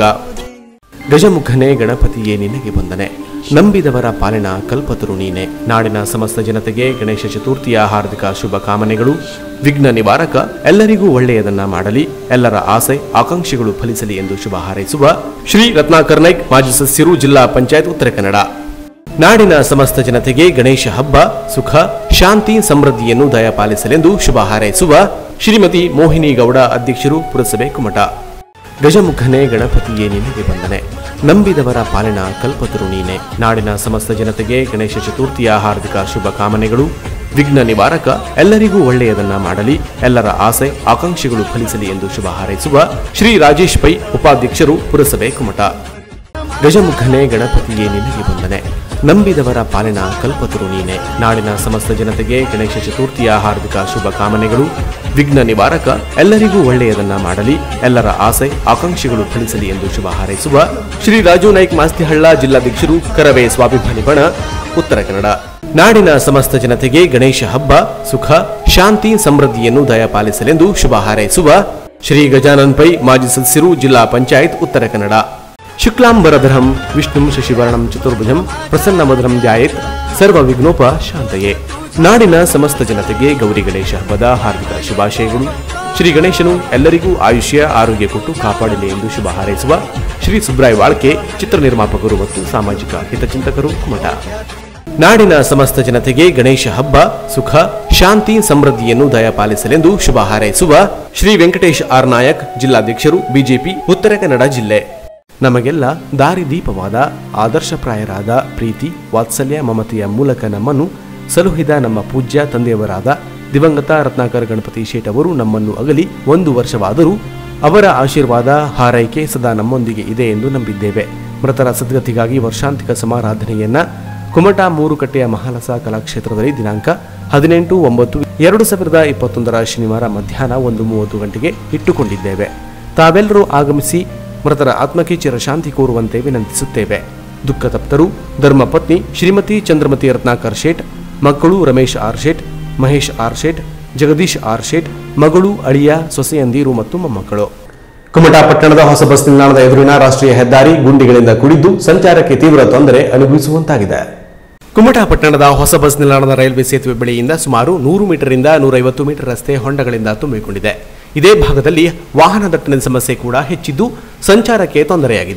ಗಜಮುಖನೇ ಗಣಪತಿಯೇ ನಿನಗೆ ವಂದನೆ, ನಂಬಿದವರ ಪಾಲಿನ ಕಲ್ಪತರು ನೀನೆ. ನಾಡಿನ ಸಮಸ್ತ ಜನತೆಗೆ ಗಣೇಶ ಚತುರ್ಥಿಯ ಹಾರ್ದಿಕ ಶುಭ ಕಾಮನೆಗಳು. ವಿಘ್ನ ನಿವಾರಕ ಎಲ್ಲರಿಗೂ ಒಳ್ಳೆಯದನ್ನ ಮಾಡಲಿ, ಎಲ್ಲರ ಆಸೆ ಆಕಾಂಕ್ಷೆಗಳು ಫಲಿಸಲಿ ಎಂದು ಶುಭ ಹಾರೈಸುವ ಶ್ರೀ ರತ್ನಾಕರ್ ನಾಯ್ಕ್, ಮಾಜಿ ಸದಸ್ಯರು, ಜಿಲ್ಲಾ ಪಂಚಾಯತ್ ಉತ್ತರ ಕನ್ನಡ. ನಾಡಿನ ಸಮಸ್ತ ಜನತೆಗೆ ಗಣೇಶ ಹಬ್ಬ ಸುಖ, ಶಾಂತಿ, ಸಮೃದ್ಧಿಯನ್ನು ದಯಪಾಲಿಸಲೆಂದು ಶುಭ ಹಾರೈಸುವ ಶ್ರೀಮತಿ ಮೋಹಿನಿ ಗೌಡ, ಅಧ್ಯಕ್ಷರು, ಪುರಸಭೆ, ಕುಮಟಾ. ಗಜಮುಖನೇ ಗಣಪತಿಯೇ ನಿನಗೆ ವಂದನೆ, ನಂಬಿದವರ ಪಾಲಿನ ಕಲ್ಪತರು ನೀನೆ. ನಾಡಿನ ಸಮಸ್ತ ಜನತೆಗೆ ಗಣೇಶ ಚತುರ್ಥಿಯ ಹಾರ್ದಿಕ ಶುಭ ಕಾಮನೆಗಳು. ವಿಘ್ನ ನಿವಾರಕ ಎಲ್ಲರಿಗೂ ಒಳ್ಳೆಯದನ್ನ ಮಾಡಲಿ, ಎಲ್ಲರ ಆಸೆ ಆಕಾಂಕ್ಷೆಗಳು ಫಲಿಸಲಿ ಎಂದು ಶುಭ ಹಾರೈಸುವ ಶ್ರೀ ರಾಜೇಶ್ ಪೈ, ಉಪಾಧ್ಯಕ್ಷರು, ಪುರಸಭೆ, ಕುಮಟಾ. ಗಜಮುಖನೇ ಗಣಪತಿಯೇ ನಿನಗೆ ವಂದನೆ, ನಂಬಿದವರ ಪಾಲಿನ ಕಲ್ಪತರು ನೀನೆ. ನಾಡಿನ ಸಮಸ್ತ ಜನತೆಗೆ ಗಣೇಶ ಚತುರ್ಥಿಯ ಹಾರ್ದಿಕ ಶುಭ ಕಾಮನೆಗಳು. ವಿಘ್ನ ನಿವಾರಕ ಎಲ್ಲರಿಗೂ ಒಳ್ಳೆಯದನ್ನ ಮಾಡಲಿ, ಎಲ್ಲರ ಆಸೆ ಆಕಾಂಕ್ಷೆಗಳು ಫಲಿಸಲಿ ಎಂದು ಶುಭ ಹಾರೈಸುವ ಶ್ರೀ ರಾಜು ನಾಯ್ಕ್, ಮಾಸ್ತಿಹಳ್ಳ, ಜಿಲ್ಲಾಧ್ಯಕ್ಷರು, ಕರವೇ ಸ್ವಾಭಿಮಾನಿ ಬಣ, ಉತ್ತರ ಕನ್ನಡ. ನಾಡಿನ ಸಮಸ್ತ ಜನತೆಗೆ ಗಣೇಶ ಹಬ್ಬ ಸುಖ, ಶಾಂತಿ, ಸಮೃದ್ಧಿಯನ್ನು ದಯಪಾಲಿಸಲೆಂದು ಶುಭ ಹಾರೈಸುವ ಶ್ರೀ ಗಜಾನನ್ ಪೈ, ಮಾಜಿ ಸದಸ್ಯರು, ಜಿಲ್ಲಾ ಪಂಚಾಯತ್, ಉತ್ತರ ಕನ್ನಡ. ಶುಕ್ಲಾಂಬರಧರಂ ವಿಷ್ಣುಂ ಶಶಿವರ್ಣಂ ಚತುರ್ಭುಜಂ ಪ್ರಸನ್ನಮಧುರಂ ಧ್ಯಾಯೇತ್ ಸರ್ವ ವಿಘ್ನೋಪ ಶಾಂತಯೇ. ನಾಡಿನ ಸಮಸ್ತ ಜನತೆಗೆ ಗೌರಿ ಗಣೇಶ ಹಬ್ಬದ ಹಾರ್ದಿಕ ಶುಭಾಶಯಗಳು. ಶ್ರೀ ಗಣೇಶನು ಎಲ್ಲರಿಗೂ ಆಯುಷ್ಯ, ಆರೋಗ್ಯ ಕೊಟ್ಟು ಕಾಪಾಡಲಿ ಎಂದು ಶುಭ ಹಾರೈಸುವ ಶ್ರೀ ಸುಬ್ರಾಯ್ ವಾಳ್ಕೆ, ಚಿತ್ರ ನಿರ್ಮಾಪಕರು ಮತ್ತು ಸಾಮಾಜಿಕ ಹಿತಚಿಂತಕರು, ಕುಮಟಾ. ನಾಡಿನ ಸಮಸ್ತ ಜನತೆಗೆ ಗಣೇಶ ಹಬ್ಬ ಸುಖ, ಶಾಂತಿ, ಸಮೃದ್ಧಿಯನ್ನು ದಯಪಾಲಿಸಲೆಂದು ಶುಭ ಹಾರೈಸುವ ಶ್ರೀ ವೆಂಕಟೇಶ್ ಆರ್ ನಾಯಕ್, ಜಿಲ್ಲಾಧ್ಯಕ್ಷರು, ಬಿಜೆಪಿ, ಉತ್ತರ ಕನ್ನಡ ಜಿಲ್ಲೆ. ನಮಗೆಲ್ಲ ದಾರಿದೀಪವಾದ ಆದರ್ಶಪ್ರಾಯರಾದ ಪ್ರೀತಿ, ವಾತ್ಸಲ್ಯ, ಮಮತೆಯ ಮೂಲಕ ನಮ್ಮನ್ನು ಸಲುಹಿದ ನಮ್ಮ ಪೂಜ್ಯ ತಂದೆಯವರಾದ ದಿವಂಗತ ರತ್ನಾಕರ್ ಗಣಪತಿ ಶೇಟ್ ಅವರು ನಮ್ಮನ್ನು ಅಗಲಿ ಒಂದು ವರ್ಷವಾದರೂ ಅವರ ಆಶೀರ್ವಾದ, ಹಾರೈಕೆ ಸದಾ ನಮ್ಮೊಂದಿಗೆ ಇದೆ ಎಂದು ನಂಬಿದ್ದೇವೆ. ಮೃತರ ಸದ್ಗತಿಗಾಗಿ ವರ್ಷಾಂತಿಕ ಸಮಾರಾಧನೆಯನ್ನ ಕುಮಟಾ ಮೂರುಕಟ್ಟೆಯ ಮಹಾಲಸ ಕಲಾಕ್ಷೇತ್ರದಲ್ಲಿ ದಿನಾಂಕ ಹದಿನೆಂಟು ಒಂಬತ್ತು ಎರಡು ಸಾವಿರದ ಇಪ್ಪತ್ತೊಂದರ ಶನಿವಾರ ಮಧ್ಯಾಹ್ನ ಒಂದು ಮೂವತ್ತು ಗಂಟೆಗೆ ಇಟ್ಟುಕೊಂಡಿದ್ದೇವೆ. ತಾವೆಲ್ಲರೂ ಆಗಮಿಸಿ ಮೃತರ ಆತ್ಮಕ್ಕೆ ಚಿರಶಾಂತಿ ಕೋರುವಂತೆ ವಿನಂತಿಸುತ್ತೇವೆ. ದುಃಖ ತಪ್ತರು ಧರ್ಮಪತ್ನಿ ಶ್ರೀಮತಿ ಚಂದ್ರಮತಿ ರತ್ನಾಕರ್ ಶೇಟ್, ಮಕ್ಕಳು Ramesh R Shet, Mahesh R Shet, Jagadish R Shet, ಮಗಳು, ಅಳಿಯ, ಸೊಸೆಯಂದಿರು ಮತ್ತು ಮೊಮ್ಮಕ್ಕಳು. ಕುಮಟಾ ಪಟ್ಟಣದ ಹೊಸ ಬಸ್ ನಿಲ್ದಾಣದ ಎದುರಿನ ರಾಷ್ಟ್ರೀಯ ಹೆದ್ದಾರಿ ಗುಂಡಿಗಳಿಂದ ಕೂಡಿದ್ದು ಸಂಚಾರಕ್ಕೆ ತೀವ್ರ ತೊಂದರೆ ಅನುಭವಿಸುವಂತಾಗಿದೆ. ಕುಮಟಾ ಪಟ್ಟಣದ ಹೊಸ ಬಸ್ ನಿಲ್ದಾಣದ ರೈಲ್ವೆ ಸೇತುವೆ ಬಳಿಯಿಂದ ಸುಮಾರು ನೂರು ಮೀಟರ್ನಿಂದ ನೂರೈವತ್ತು ಮೀಟರ್ ರಸ್ತೆ ಹೊಂಡಗಳಿಂದ ತುಂಬಿಕೊಂಡಿದೆ. ಇದೇ ಭಾಗದಲ್ಲಿ ವಾಹನ ದಟ್ಟಣೆ ಸಮಸ್ಯೆ ಕೂಡ ಹೆಚ್ಚಿದ್ದು ಸಂಚಾರಕ್ಕೆ ತೊಂದರೆಯಾಗಿದೆ.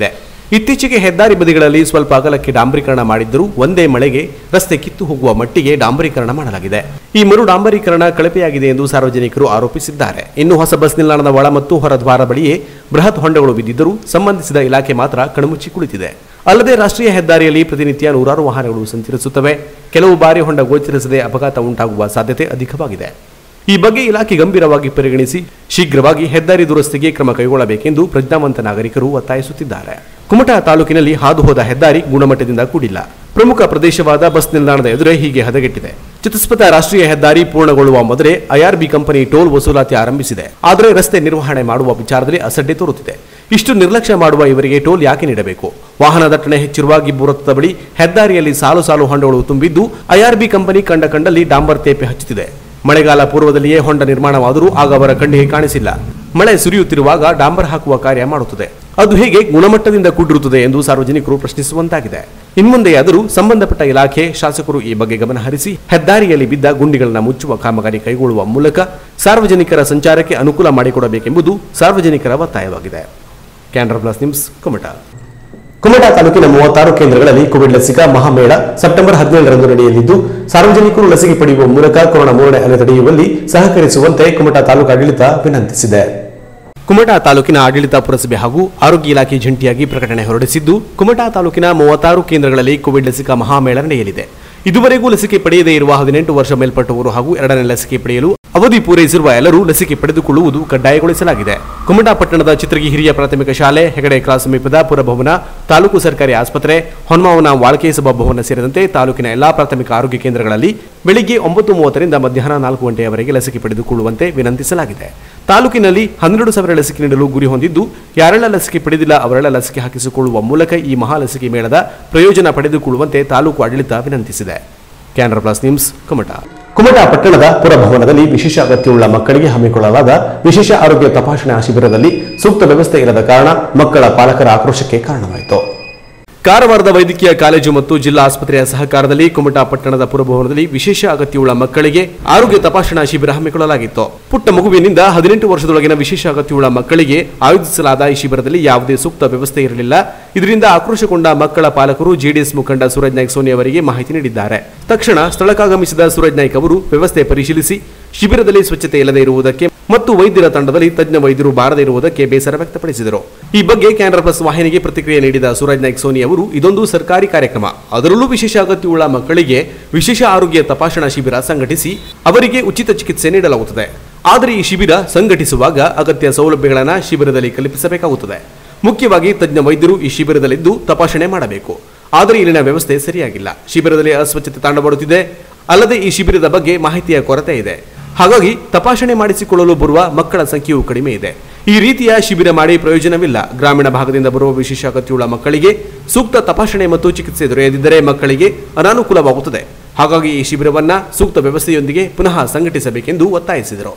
ಇತ್ತೀಚೆಗೆ ಹೆದ್ದಾರಿ ಬದಿಗಳಲ್ಲಿ ಸ್ವಲ್ಪ ಅಗಲಕ್ಕೆ ಡಾಂಬರೀಕರಣ ಮಾಡಿದ್ದರೂ ಒಂದೇ ಮಳೆಗೆ ರಸ್ತೆ ಕಿತ್ತು ಹೋಗುವ ಮಟ್ಟಿಗೆ ಡಾಂಬರೀಕರಣ ಮಾಡಲಾಗಿದೆ. ಈ ಮರು ಡಾಂಬರೀಕರಣ ಕಳಪೆಯಾಗಿದೆ ಎಂದು ಸಾರ್ವಜನಿಕರು ಆರೋಪಿಸಿದ್ದಾರೆ. ಇನ್ನು ಹೊಸ ಬಸ್ ನಿಲ್ದಾಣದ ಒಳ ಮತ್ತು ಹೊರದ್ವಾರ ಬಳಿಯೇ ಬೃಹತ್ ಹೊಂಡಗಳು ಬಿದ್ದಿದ್ದರೂ ಸಂಬಂಧಿಸಿದ ಇಲಾಖೆ ಮಾತ್ರ ಕಣ್ಮುಚ್ಚಿ ಕುಳಿತಿದೆ. ಅಲ್ಲದೆ ರಾಷ್ಟ್ರೀಯ ಹೆದ್ದಾರಿಯಲ್ಲಿ ಪ್ರತಿನಿತ್ಯ ನೂರಾರು ವಾಹನಗಳು ಸಂಚರಿಸುತ್ತವೆ. ಕೆಲವು ಬಾರಿ ಹೊಂಡ ಗೋಚರಿಸದೆ ಅಪಘಾತ ಉಂಟಾಗುವ ಸಾಧ್ಯತೆ ಅಧಿಕವಾಗಿದೆ. ಈ ಬಗ್ಗೆ ಇಲಾಖೆ ಗಂಭೀರವಾಗಿ ಪರಿಗಣಿಸಿ ಶೀಘ್ರವಾಗಿ ಹೆದ್ದಾರಿ ದುರಸ್ತಿಗೆ ಕ್ರಮ ಕೈಗೊಳ್ಳಬೇಕೆಂದು ಪ್ರಜ್ಞಾವಂತ ನಾಗರಿಕರು ಒತ್ತಾಯಿಸುತ್ತಿದ್ದಾರೆ. ಕುಮಟಾ ತಾಲೂಕಿನಲ್ಲಿ ಹಾದುಹೋದ ಹೆದ್ದಾರಿ ಗುಣಮಟ್ಟದಿಂದ ಕೂಡಿಲ್ಲ. ಪ್ರಮುಖ ಪ್ರದೇಶವಾದ ಬಸ್ ನಿಲ್ದಾಣದ ಎದುರೇ ಹೀಗೆ ಹದಗೆಟ್ಟಿದೆ. ಚತುಷ್ಪಥ ರಾಷ್ಟ್ರೀಯ ಹೆದ್ದಾರಿ ಪೂರ್ಣಗೊಳ್ಳುವ ಮೊದಲೇ ಐಆರ್ಬಿ ಕಂಪನಿ ಟೋಲ್ ವಸೂಲಾತಿ ಆರಂಭಿಸಿದೆ. ಆದರೆ ರಸ್ತೆ ನಿರ್ವಹಣೆ ಮಾಡುವ ವಿಚಾರದಲ್ಲಿ ಅಸಡ್ಡೆ ತೋರುತ್ತಿದೆ. ಇಷ್ಟು ನಿರ್ಲಕ್ಷ್ಯ ಮಾಡುವ ಇವರಿಗೆ ಟೋಲ್ ಯಾಕೆ ನೀಡಬೇಕು? ವಾಹನ ದಟ್ಟಣೆ ಹೆಚ್ಚಿರುವ ಗಿಬ್ಬು ವೃತ್ತದ ಬಳಿ ಹೆದ್ದಾರಿಯಲ್ಲಿ ಸಾಲು ಸಾಲು ಹೊಂಡಗಳು ತುಂಬಿದ್ದು ಐಆರ್ಬಿ ಕಂಪನಿ ಕಂಡ ಕಂಡಲ್ಲಿ ಡಾಂಬರ್ ತೇಪೆ ಹಚ್ಚುತ್ತಿದೆ. ಮಳೆಗಾಲ ಪೂರ್ವದಲ್ಲಿಯೇ ಹೊಂಡ ನಿರ್ಮಾಣವಾದರೂ ಆಗ ಅವರ ಕಣ್ಣಿಗೆ ಕಾಣಿಸಿಲ್ಲ. ಮಳೆ ಸುರಿಯುತ್ತಿರುವಾಗ ಡಾಂಬರ್ ಹಾಕುವ ಕಾರ್ಯ ಮಾಡುತ್ತದೆ. ಅದು ಹೇಗೆ ಗುಣಮಟ್ಟದಿಂದ ಕೂಡಿರುತ್ತದೆ ಎಂದು ಸಾರ್ವಜನಿಕರು ಪ್ರಶ್ನಿಸುವಂತಾಗಿದೆ. ಇನ್ಮುಂದೆಯಾದರೂ ಸಂಬಂಧಪಟ್ಟ ಇಲಾಖೆ, ಶಾಸಕರು ಈ ಬಗ್ಗೆ ಗಮನ ಹರಿಸಿ ಹೆದ್ದಾರಿಯಲ್ಲಿ ಬಿದ್ದ ಗುಂಡಿಗಳನ್ನು ಮುಚ್ಚುವ ಕಾಮಗಾರಿ ಕೈಗೊಳ್ಳುವ ಮೂಲಕ ಸಾರ್ವಜನಿಕರ ಸಂಚಾರಕ್ಕೆ ಅನುಕೂಲ ಮಾಡಿಕೊಡಬೇಕೆಂಬುದು ಸಾರ್ವಜನಿಕರ ಒತ್ತಾಯವಾಗಿದೆ. Canara plus news, Kumta. ಕುಮಟಾ ತಾಲೂಕಿನ ಮೂವತ್ತಾರು ಕೇಂದ್ರಗಳಲ್ಲಿ ಕೋವಿಡ್ ಲಸಿಕಾ ಮಹಾಮೇಳ ಸೆಪ್ಟೆಂಬರ್ ಹದಿನೇಳರಂದು ನಡೆಯಲಿದ್ದು, ಸಾರ್ವಜನಿಕರು ಲಸಿಕೆ ಪಡೆಯುವ ಮೂಲಕ ಕೊರೋನಾ ಮೂರನೇ ಅಲೆ ತಡೆಯುವಲ್ಲಿ ಸಹಕರಿಸುವಂತೆ ಕುಮಟಾ ತಾಲೂಕು ಆಡಳಿತ ವಿನಂತಿಸಿದೆ. ಕುಮಟಾ ತಾಲೂಕಿನ ಆಡಳಿತ ಪುರಸಭೆ ಹಾಗೂ ಆರೋಗ್ಯ ಇಲಾಖೆ ಜಂಟಿಯಾಗಿ ಪ್ರಕಟಣೆ ಹೊರಡಿಸಿದ್ದು, ಕುಮಟಾ ತಾಲೂಕಿನ ಮೂವತ್ತಾರು ಕೇಂದ್ರಗಳಲ್ಲಿ ಕೋವಿಡ್ ಲಸಿಕಾ ಮಹಾಮೇಳ ನಡೆಯಲಿದೆ. ಇದುವರೆಗೂ ಲಸಿಕೆ ಪಡೆಯದೇ ಇರುವ ಹದಿನೆಂಟು ವರ್ಷ ಮೇಲ್ಪಟ್ಟವರು ಹಾಗೂ ಎರಡನೇ ಲಸಿಕೆ ಪಡೆಯಲು ಅವಧಿ ಪೂರೈಸಿರುವ ಎಲ್ಲರೂ ಲಸಿಕೆ ಪಡೆದುಕೊಳ್ಳುವುದು ಕಡ್ಡಾಯಗೊಳಿಸಲಾಗಿದೆ. ಕುಮಟಾ ಪಟ್ಟಣದ ಚಿತ್ರಗಿ ಹಿರಿಯ ಪ್ರಾಥಮಿಕ ಶಾಲೆ, ಹೆಗಡೆ ಕ್ರಾಸ್ ಸಮೀಪದ ಪುರಭವನ, ತಾಲೂಕು ಸರ್ಕಾರಿ ಆಸ್ಪತ್ರೆ, ಹೊನ್ಮಾವನ ವಾಳ್ಕೆ ಸಭಾಭವನ ಸೇರಿದಂತೆ ತಾಲೂಕಿನ ಎಲ್ಲಾ ಪ್ರಾಥಮಿಕ ಆರೋಗ್ಯ ಕೇಂದ್ರಗಳಲ್ಲಿ ಬೆಳಿಗ್ಗೆ ಒಂಬತ್ತು ಮೂವತ್ತರಿಂದ ಮಧ್ಯಾಹ್ನ ನಾಲ್ಕು ಗಂಟೆಯವರೆಗೆ ಲಸಿಕೆ ಪಡೆದುಕೊಳ್ಳುವಂತೆ ವಿನಂತಿಸಲಾಗಿದೆ. ತಾಲೂಕಿನಲ್ಲಿ ಹನ್ನೆರಡು ಸಾವಿರ ಲಸಿಕೆ ನೀಡಲು ಗುರಿ ಹೊಂದಿದ್ದು, ಯಾರೆಲ್ಲ ಲಸಿಕೆ ಪಡೆದಿಲ್ಲ ಅವರೆಲ್ಲ ಲಸಿಕೆ ಹಾಕಿಸಿಕೊಳ್ಳುವ ಮೂಲಕ ಈ ಮಹಾ ಲಸಿಕೆ ಮೇಳದ ಪ್ರಯೋಜನ ಪಡೆದುಕೊಳ್ಳುವಂತೆ ತಾಲೂಕು ಆಡಳಿತ ವಿನಂತಿಸಿದೆ. Canara plus news, Kumta. ಕುಮಟಾ ಪಟ್ಟಣದ ಪುರಭವನದಲ್ಲಿ ವಿಶೇಷ ಅಗತ್ಯವುಳ್ಳ ಮಕ್ಕಳಿಗೆ ಹಮ್ಮಿಕೊಳ್ಳಲಾದ ವಿಶೇಷ ಆರೋಗ್ಯ ತಪಾಸಣಾ ಶಿಬಿರದಲ್ಲಿ ಸೂಕ್ತ ವ್ಯವಸ್ಥೆ ಇಲ್ಲದ ಕಾರಣ ಮಕ್ಕಳ ಪಾಲಕರ ಆಕ್ರೋಶಕ್ಕೆ ಕಾರಣವಾಯಿತು. ಕಾರವಾರದ ವೈದ್ಯಕೀಯ ಕಾಲೇಜು ಮತ್ತು ಜಿಲ್ಲಾ ಆಸ್ಪತ್ರೆಯ ಸಹಕಾರದಲ್ಲಿ ಕುಮಟಾ ಪಟ್ಟಣದ ಪುರಭವನದಲ್ಲಿ ವಿಶೇಷ ಅಗತ್ಯವುಳ್ಳ ಮಕ್ಕಳಿಗೆ ಆರೋಗ್ಯ ತಪಾಸಣಾ ಶಿಬಿರ ಹಮ್ಮಿಕೊಳ್ಳಲಾಗಿತ್ತು. ಪುಟ್ಟ ಮಗುವಿನಿಂದ ಹದಿನೆಂಟು ವರ್ಷದೊಳಗಿನ ವಿಶೇಷ ಅಗತ್ಯವುಳ್ಳ ಮಕ್ಕಳಿಗೆ ಆಯೋಜಿಸಲಾದ ಈ ಶಿಬಿರದಲ್ಲಿ ಯಾವುದೇ ಸೂಕ್ತ ವ್ಯವಸ್ಥೆ ಇರಲಿಲ್ಲ. ಇದರಿಂದ ಆಕ್ರೋಶಗೊಂಡ ಮಕ್ಕಳ ಪಾಲಕರು ಜೆಡಿಎಸ್ ಮುಖಂಡ ಸೂರಜ್ ನಾಯ್ಕ್ ಸೋನಿ ಅವರಿಗೆ ಮಾಹಿತಿ ನೀಡಿದ್ದಾರೆ. ತಕ್ಷಣ ಸ್ಥಳಕ್ಕಾಗಮಿಸಿದ ಸೂರಜ್ ನಾಯ್ಕ್ ಅವರು ವ್ಯವಸ್ಥೆ ಪರಿಶೀಲಿಸಿ ಶಿಬಿರದಲ್ಲಿ ಸ್ವಚ್ಛತೆ ಇಲ್ಲದೆ ಇರುವುದಕ್ಕೆ ಮತ್ತು ವೈದ್ಯರ ತಂಡದಲ್ಲಿ ತಜ್ಞ ವೈದ್ಯರು ಬಾರದೇ ಇರುವುದಕ್ಕೆ ಬೇಸರ ವ್ಯಕ್ತಪಡಿಸಿದರು. ಈ ಬಗ್ಗೆ ಕ್ಯಾನರಾ ಪ್ಲಸ್ ವಾಹಿನಿಗೆ ಪ್ರತಿಕ್ರಿಯೆ ನೀಡಿದ ಸೂರಜ್ ನಾಯ್ಕ್ ಸೋನಿ ಅವರು, ಇದೊಂದು ಸರ್ಕಾರಿ ಕಾರ್ಯಕ್ರಮ, ಅದರಲ್ಲೂ ವಿಶೇಷ ಅಗತ್ಯವುಳ್ಳ ಮಕ್ಕಳಿಗೆ ವಿಶೇಷ ಆರೋಗ್ಯ ತಪಾಸಣಾ ಶಿಬಿರ ಸಂಘಟಿಸಿ ಅವರಿಗೆ ಉಚಿತ ಚಿಕಿತ್ಸೆ ನೀಡಲಾಗುತ್ತದೆ. ಆದರೆ ಈ ಶಿಬಿರ ಸಂಘಟಿಸುವಾಗ ಅಗತ್ಯ ಸೌಲಭ್ಯಗಳನ್ನು ಶಿಬಿರದಲ್ಲಿ ಕಲ್ಪಿಸಬೇಕಾಗುತ್ತದೆ. ಮುಖ್ಯವಾಗಿ ತಜ್ಞ ವೈದ್ಯರು ಈ ಶಿಬಿರದಲ್ಲಿದ್ದು ತಪಾಸಣೆ ಮಾಡಬೇಕು. ಆದರೆ ಇಲ್ಲಿನ ವ್ಯವಸ್ಥೆ ಸರಿಯಾಗಿಲ್ಲ. ಶಿಬಿರದಲ್ಲಿ ಅಸ್ವಚ್ಛತೆ ತಾಂಡವಡುತ್ತಿದೆ. ಅಲ್ಲದೆ ಈ ಶಿಬಿರದ ಬಗ್ಗೆ ಮಾಹಿತಿಯ ಕೊರತೆ ಇದೆ. ಹಾಗಾಗಿ ತಪಾಸಣೆ ಮಾಡಿಸಿಕೊಳ್ಳಲು ಬರುವ ಮಕ್ಕಳ ಸಂಖ್ಯೆಯೂ ಕಡಿಮೆ ಇದೆ. ಈ ರೀತಿಯ ಶಿಬಿರ ಮಾಡಿ ಪ್ರಯೋಜನವಿಲ್ಲ. ಗ್ರಾಮೀಣ ಭಾಗದಿಂದ ಬರುವ ವಿಶೇಷ ಅಗತ್ಯವುಳ್ಳ ಮಕ್ಕಳಿಗೆ ಸೂಕ್ತ ತಪಾಸಣೆ ಮತ್ತು ಚಿಕಿತ್ಸೆ ದೊರೆಯದಿದ್ದರೆ ಮಕ್ಕಳಿಗೆ ಅನಾನುಕೂಲವಾಗುತ್ತದೆ. ಹಾಗಾಗಿ ಈ ಶಿಬಿರವನ್ನು ಸೂಕ್ತ ವ್ಯವಸ್ಥೆಯೊಂದಿಗೆ ಪುನಃ ಸಂಘಟಿಸಬೇಕೆಂದು ಒತ್ತಾಯಿಸಿದರು.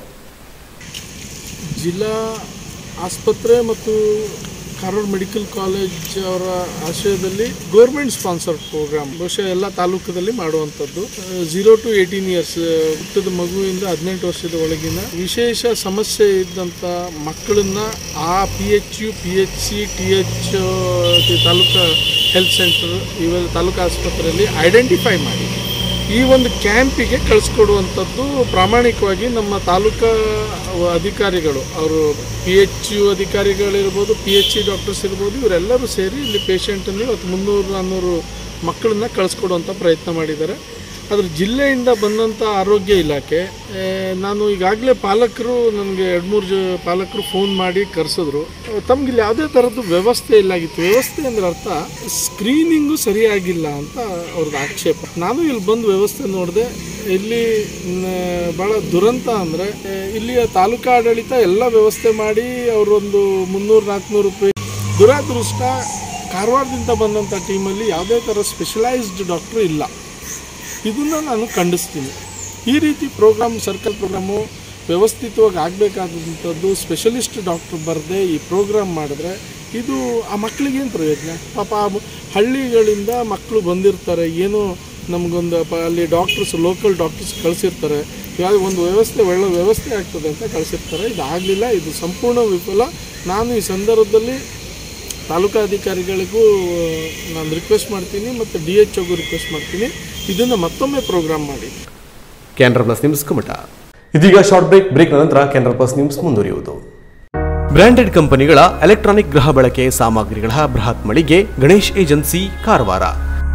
ಜಿಲ್ಲಾ ಆಸ್ಪತ್ರೆ ಮತ್ತು ಕಾರವಾರ ಮೆಡಿಕಲ್ ಕಾಲೇಜ್ ಅವರ ಆಶ್ರಯದಲ್ಲಿ ಗೌರ್ಮೆಂಟ್ ಸ್ಪಾನ್ಸರ್ ಪ್ರೋಗ್ರಾಮ್ ಬಹುಶಃ ಎಲ್ಲ ತಾಲೂಕದಲ್ಲಿ ಮಾಡುವಂಥದ್ದು. ಝೀರೋ ಟು ಏಯ್ಟೀನ್ ಇಯರ್ಸ್ ಹುಟ್ಟಿದ ಮಗುವಿಂದ ಹದಿನೆಂಟು ವರ್ಷದ ಒಳಗಿನ ವಿಶೇಷ ಸಮಸ್ಯೆ ಇದ್ದಂಥ ಮಕ್ಕಳನ್ನ ಆ P H U P H C T H taluk health centre ಇವೆಲ್ಲ ತಾಲೂಕು ಆಸ್ಪತ್ರೆಯಲ್ಲಿ ಐಡೆಂಟಿಫೈ ಮಾಡಿ ಈ ಒಂದು ಕ್ಯಾಂಪಿಗೆ ಕಳಿಸ್ಕೊಡುವಂಥದ್ದು ಪ್ರಾಮಾಣಿಕವಾಗಿ ನಮ್ಮ ತಾಲೂಕಾ ಅಧಿಕಾರಿಗಳು, ಅವರು ಪಿ ಎಚ್ ಯು ಅಧಿಕಾರಿಗಳಿರ್ಬೋದು, ಪಿ ಎಚ್ ಸಿ ಡಾಕ್ಟರ್ಸ್ ಇರ್ಬೋದು, ಇವರೆಲ್ಲರೂ ಸೇರಿ ಇಲ್ಲಿ ಪೇಷಂಟನ್ನು ಇವತ್ತು ಮುನ್ನೂರು ನಾನ್ನೂರು ಮಕ್ಕಳನ್ನ ಕಳಿಸ್ಕೊಡುವಂಥ ಪ್ರಯತ್ನ ಮಾಡಿದ್ದಾರೆ. ಆದರೆ ಜಿಲ್ಲೆಯಿಂದ ಬಂದಂಥ ಆರೋಗ್ಯ ಇಲಾಖೆ, ನಾನು ಈಗಾಗಲೇ ಪಾಲಕರು ನನಗೆ ಎರಡು ಮೂರು ಜ ಪಾಲಕರು ಫೋನ್ ಮಾಡಿ ಕರೆಸಿದ್ರು. ತಮಗಿಲ್ಲಿ ಯಾವುದೇ ಥರದ್ದು ವ್ಯವಸ್ಥೆ ಇಲ್ಲಾಗಿತ್ತು. ವ್ಯವಸ್ಥೆ ಅಂದರೆ ಅರ್ಥ ಸ್ಕ್ರೀನಿಂಗು ಸರಿಯಾಗಿಲ್ಲ ಅಂತ ಅವ್ರದ್ದು ಆಕ್ಷೇಪ. ನಾನು ಇಲ್ಲಿ ಬಂದು ವ್ಯವಸ್ಥೆ ನೋಡಿದೆ. ಇಲ್ಲಿ ಭಾಳ ದುರಂತ ಅಂದರೆ ಇಲ್ಲಿಯ ತಾಲೂಕಾ ಆಡಳಿತ ಎಲ್ಲ ವ್ಯವಸ್ಥೆ ಮಾಡಿ ಅವರೊಂದು ಮುನ್ನೂರು ನಾಲ್ಕುನೂರು ರೂಪಾಯಿ. ದುರಾದೃಷ್ಟ ಕಾರವಾರದಿಂದ ಬಂದಂಥ ಟೀಮಲ್ಲಿ ಯಾವುದೇ ಥರ ಸ್ಪೆಷಲೈಸ್ಡ್ ಡಾಕ್ಟ್ರು ಇಲ್ಲ. ಇದನ್ನು ನಾನು ಖಂಡಿಸ್ತೀನಿ. ಈ ರೀತಿ ಪ್ರೋಗ್ರಾಮ್ ಸರ್ಕಲ್ ಪ್ರೋಗ್ರಾಮು ವ್ಯವಸ್ಥಿತವಾಗಿ ಆಗಬೇಕಾದಂಥದ್ದು. ಸ್ಪೆಷಲಿಸ್ಟ್ ಡಾಕ್ಟ್ರು ಬರದೆ ಈ ಪ್ರೋಗ್ರಾಮ್ ಮಾಡಿದ್ರೆ ಇದು ಆ ಮಕ್ಕಳಿಗೇನು ಪ್ರಯೋಜನ? ಪಾಪ ಹಳ್ಳಿಗಳಿಂದ ಮಕ್ಕಳು ಬಂದಿರ್ತಾರೆ, ಏನೋ ನಮಗೊಂದು ಪ ಅಲ್ಲಿ ಡಾಕ್ಟರ್ಸ್ ಲೋಕಲ್ ಡಾಕ್ಟರ್ಸ್ ಕಳಿಸಿರ್ತಾರೆ, ಯಾವ ಒಂದು ವ್ಯವಸ್ಥೆ ಒಳ್ಳೆ ವ್ಯವಸ್ಥೆ ಆಗ್ತದೆ ಅಂತ ಕಳಿಸಿರ್ತಾರೆ. ಇದಾಗಲಿಲ್ಲ, ಇದು ಸಂಪೂರ್ಣ ವಿಫಲ. ನಾನು ಈ ಸಂದರ್ಭದಲ್ಲಿ ತಾಲೂಕಾಧಿಕಾರಿಗಳಿಗೂ ನಾನು ರಿಕ್ವೆಸ್ಟ್ ಮಾಡ್ತೀನಿ ಮತ್ತು ಡಿ ಎಚ್ ಒಗೂ ರಿಕ್ವೆಸ್ಟ್ ಮಾಡ್ತೀನಿ, ಇದನ್ನು ಮತ್ತೊಮ್ಮೆ ಪ್ರೋಗ್ರಾಮ್ ಮಾಡಿ. Canara plus news Kumta. ಇದೀಗ ಶಾರ್ಟ್ ಬ್ರೇಕ್. ಬ್ರೇಕ್ ನಂತರ ಕೆನರಾ ಪ್ಲಸ್ ನ್ಯೂಸ್ ಮುಂದುವರಿಯುವುದು. ಬ್ರಾಂಡೆಡ್ ಕಂಪನಿಗಳ ಎಲೆಕ್ಟ್ರಾನಿಕ್ ಗೃಹ ಬಳಕೆ ಸಾಮಗ್ರಿಗಳ ಬೃಹತ್ ಮಳಿಗೆ ಗಣೇಶ್ ಏಜೆನ್ಸಿ ಕಾರವಾರ.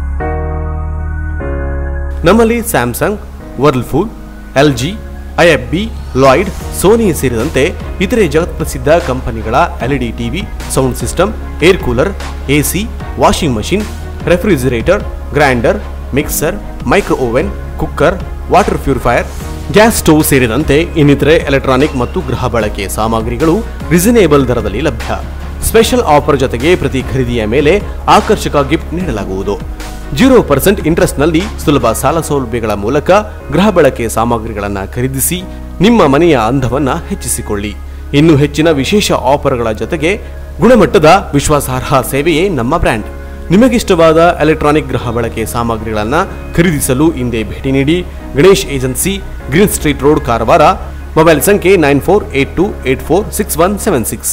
ನಮ್ಮಲ್ಲಿ Samsung, Whirlpool, LG, IFB, Lloyd, Sony ಸೇರಿದಂತೆ ಇತರೆ ಜಗತ್ಪ್ರಸಿದ್ಧ ಕಂಪನಿಗಳ LED TV, sound system, air cooler, AC, washing machine, refrigerator, grinder, mixer, micro oven, cooker, water purifier, gas stove ಸೇರಿದಂತೆ ಇನ್ನಿತರೆ ಎಲೆಕ್ಟ್ರಾನಿಕ್ ಮತ್ತು ಗೃಹ ಬಳಕೆ ಸಾಮಗ್ರಿಗಳು ರಿಸನೇಬಲ್ ದರದಲ್ಲಿ ಲಭ್ಯ. ಸ್ಪೆಷಲ್ ಆಫರ್ ಜೊತೆಗೆ ಪ್ರತಿ ಖರೀದಿಯ ಮೇಲೆ ಆಕರ್ಷಕ ಗಿಫ್ಟ್ ನೀಡಲಾಗುವುದು. ಜೀರೋ ಪರ್ಸೆಂಟ್ ಇಂಟ್ರೆಸ್ಟ್ನಲ್ಲಿ ಸುಲಭ ಸಾಲ ಸೌಲಭ್ಯಗಳ ಮೂಲಕ ಗೃಹ ಬಳಕೆ ಸಾಮಗ್ರಿಗಳನ್ನು ಖರೀದಿಸಿ ನಿಮ್ಮ ಮನೆಯ ಅಂದವನ್ನು ಹೆಚ್ಚಿಸಿಕೊಳ್ಳಿ. ಇನ್ನು ಹೆಚ್ಚಿನ ವಿಶೇಷ ಆಫರ್ಗಳ ಜೊತೆಗೆ ಗುಣಮಟ್ಟದ ವಿಶ್ವಾಸಾರ್ಹ ಸೇವೆಯೇ ನಮ್ಮ ಬ್ರ್ಯಾಂಡ್. ನಿಮಗಿಷ್ಟವಾದ ಎಲೆಕ್ಟ್ರಾನಿಕ್ ಗೃಹ ಬಳಕೆ ಸಾಮಗ್ರಿಗಳನ್ನು ಖರೀದಿಸಲು ಹಿಂದೆ ಭೇಟಿ ನೀಡಿ. Ganesh agency, green street road, Karwar. Mobile ಸಂಖ್ಯೆ nine four eight two eight four six one seven six.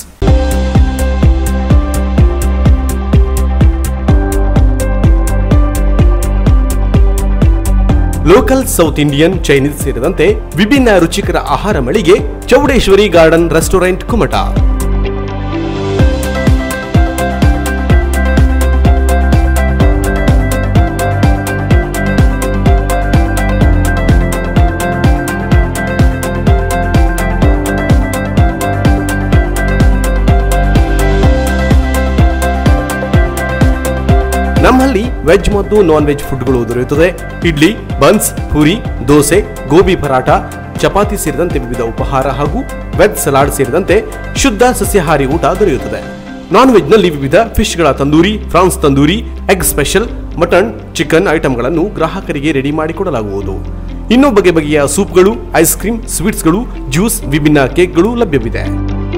Local, south Indian, Chinese ಸೇರಿದಂತೆ ವಿಭಿನ್ನ ರುಚಿಕರ ಆಹಾರ ಮಳಿಗೆ ಚೌಡೇಶ್ವರಿ ಗಾರ್ಡನ್ ರೆಸ್ಟೋರೆಂಟ್ ಕುಮಟ. ನಮ್ಮಲ್ಲಿ ವೆಜ್ ಮತ್ತು ನಾನ್ ವೆಜ್ ಫುಡ್ಗಳು ದೊರೆಯುತ್ತದೆ. ಇಡ್ಲಿ, ಬನ್ಸ್, ಪೂರಿ, ದೋಸೆ, ಗೋಬಿ ಪರಾಟ, ಚಪಾತಿ ಸೇರಿದಂತೆ ವಿವಿಧ ಉಪಹಾರ ಹಾಗೂ ವೆಜ್ ಸಲಾಡ್ ಸೇರಿದಂತೆ ಶುದ್ಧ ಸಸ್ಯಾಹಾರಿ ಊಟ ದೊರೆಯುತ್ತದೆ. ನಾನ್ ವೆಜ್ನಲ್ಲಿ ವಿವಿಧ ಫಿಶ್ಗಳ tandoori, prawns tandoori, egg special, mutton, chicken ಐಟಂಗಳನ್ನು ಗ್ರಾಹಕರಿಗೆ ರೆಡಿ ಮಾಡಿಕೊಡಲಾಗುವುದು. ಇನ್ನೂ ಬಗೆ ಬಗೆಯ ಸೂಪ್ಗಳು, ಐಸ್ ಕ್ರೀಮ್, ಸ್ವೀಟ್ಸ್ಗಳು, ಜ್ಯೂಸ್, ವಿಭಿನ್ನ ಕೇಕ್ಗಳು ಲಭ್ಯವಿದೆ.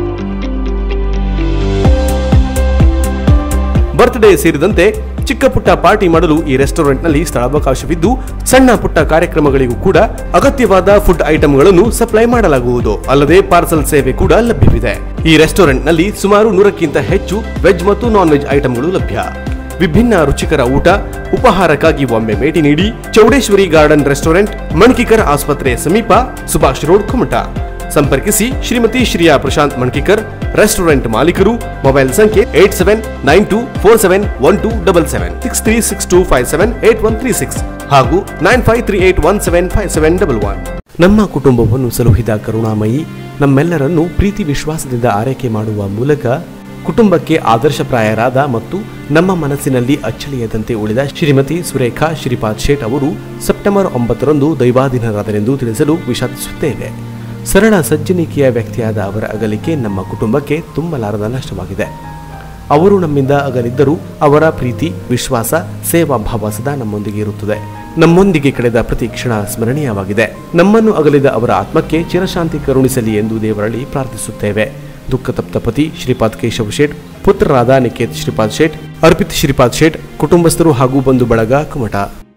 ಬರ್ತ್ಡೇ ಸೇರಿದಂತೆ ಚಿಕ್ಕ ಪುಟ್ಟ ಪಾರ್ಟಿ ಮಾಡಲು ಈ ರೆಸ್ಟೋರೆಂಟ್ನಲ್ಲಿ ಸ್ಥಳಾವಕಾಶವಿದ್ದು, ಸಣ್ಣ ಪುಟ್ಟ ಕಾರ್ಯಕ್ರಮಗಳಿಗೂ ಕೂಡ ಅಗತ್ಯವಾದ ಫುಡ್ ಐಟಂಗಳನ್ನು ಸಪ್ಲೈ ಮಾಡಲಾಗುವುದು. ಅಲ್ಲದೆ ಪಾರ್ಸಲ್ ಸೇವೆ ಕೂಡ ಲಭ್ಯವಿದೆ. ಈ ರೆಸ್ಟೋರೆಂಟ್ನಲ್ಲಿ ಸುಮಾರು ನೂರಕ್ಕಿಂತ ಹೆಚ್ಚು ವೆಜ್ ಮತ್ತು ನಾನ್ ವೆಜ್ ಐಟಂಗಳು ಲಭ್ಯ. ವಿಭಿನ್ನ ರುಚಿಕರ ಊಟ, ಉಪಹಾರಕ್ಕಾಗಿ ಒಮ್ಮೆ ಭೇಟಿ ನೀಡಿ. ಚೌಡೇಶ್ವರಿ ಗಾರ್ಡನ್ ರೆಸ್ಟೋರೆಂಟ್, ಮಣ್ಕಿಕರ್ ಆಸ್ಪತ್ರೆ ಸಮೀಪ, ಸುಭಾಷ್ ರೋಡ್, ಕುಮಟ. ಸಂಪರ್ಕಿಸಿ ಶ್ರೀಮತಿ ಶ್ರೀಯಾ ಪ್ರಶಾಂತ್ ಮಣ್ಕಿಕರ್, ರೆಸ್ಟೋರೆಂಟ್ ಮಾಲೀಕರು. ಮೊಬೈಲ್ ಸಂಖ್ಯೆ eight seven nine two four seven one two double seven six three six two five seven eight one three six ಹಾಗೂ nine five three eight one seven five seven double one. ನಮ್ಮ ಕುಟುಂಬವನ್ನು ಸಲುಹಿದ ಕರುಣಾಮಯಿ ನಮ್ಮೆಲ್ಲರನ್ನು ಪ್ರೀತಿ ವಿಶ್ವಾಸದಿಂದ ಆರೈಕೆ ಮಾಡುವ ಮೂಲಕ ಕುಟುಂಬಕ್ಕೆ ಆದರ್ಶಪ್ರಾಯರಾದ ಮತ್ತು ನಮ್ಮ ಮನಸ್ಸಿನಲ್ಲಿ ಅಚ್ಚಳಿಯದಂತೆ ಉಳಿದ ಶ್ರೀಮತಿ ಸುರೇಖಾ ಶ್ರೀಪಾದ್ ಶೇಟ್ ಅವರು ಸೆಪ್ಟೆಂಬರ್ ಒಂಬತ್ತರಂದು ದೈವಾಧೀನರಾದರೆಂದು ತಿಳಿಸಲು ವಿಷಾದಿಸುತ್ತೇವೆ. ಸರಳ ಸಜ್ಜನಿಕೆಯ ವ್ಯಕ್ತಿಯಾದ ಅವರ ಅಗಲಿಕೆ ನಮ್ಮ ಕುಟುಂಬಕ್ಕೆ ತುಂಬಲಾರದ ನಷ್ಟವಾಗಿದೆ. ಅವರು ನಮ್ಮಿಂದ ಅಗಲಿದ್ದರೂ ಅವರ ಪ್ರೀತಿ, ವಿಶ್ವಾಸ, ಸೇವಾ ಭಾವ ಸದಾ ನಮ್ಮೊಂದಿಗೆ ಇರುತ್ತದೆ. ನಮ್ಮೊಂದಿಗೆ ಕಳೆದ ಪ್ರತಿ ಕ್ಷಣ ಸ್ಮರಣೀಯವಾಗಿದೆ. ನಮ್ಮನ್ನು ಅಗಲಿದ ಅವರ ಆತ್ಮಕ್ಕೆ ಚಿರಶಾಂತಿ ಕರುಣಿಸಲಿ ಎಂದು ದೇವರಲ್ಲಿ ಪ್ರಾರ್ಥಿಸುತ್ತೇವೆ. ದುಃಖತಪ್ತ ಪತಿ ಶ್ರೀಪಾದ್ ಕೇಶವ್ ಶೇಟ್, ಪುತ್ರರಾದ ನಿಕೇತ್ ಶ್ರೀಪಾದ್ ಶೇಟ್, ಅರ್ಪಿತ್ ಶ್ರೀಪಾದ್ ಶೇಟ್, ಕುಟುಂಬಸ್ಥರು ಹಾಗೂ ಬಂಧು ಬಳಗ, ಕುಮಟ.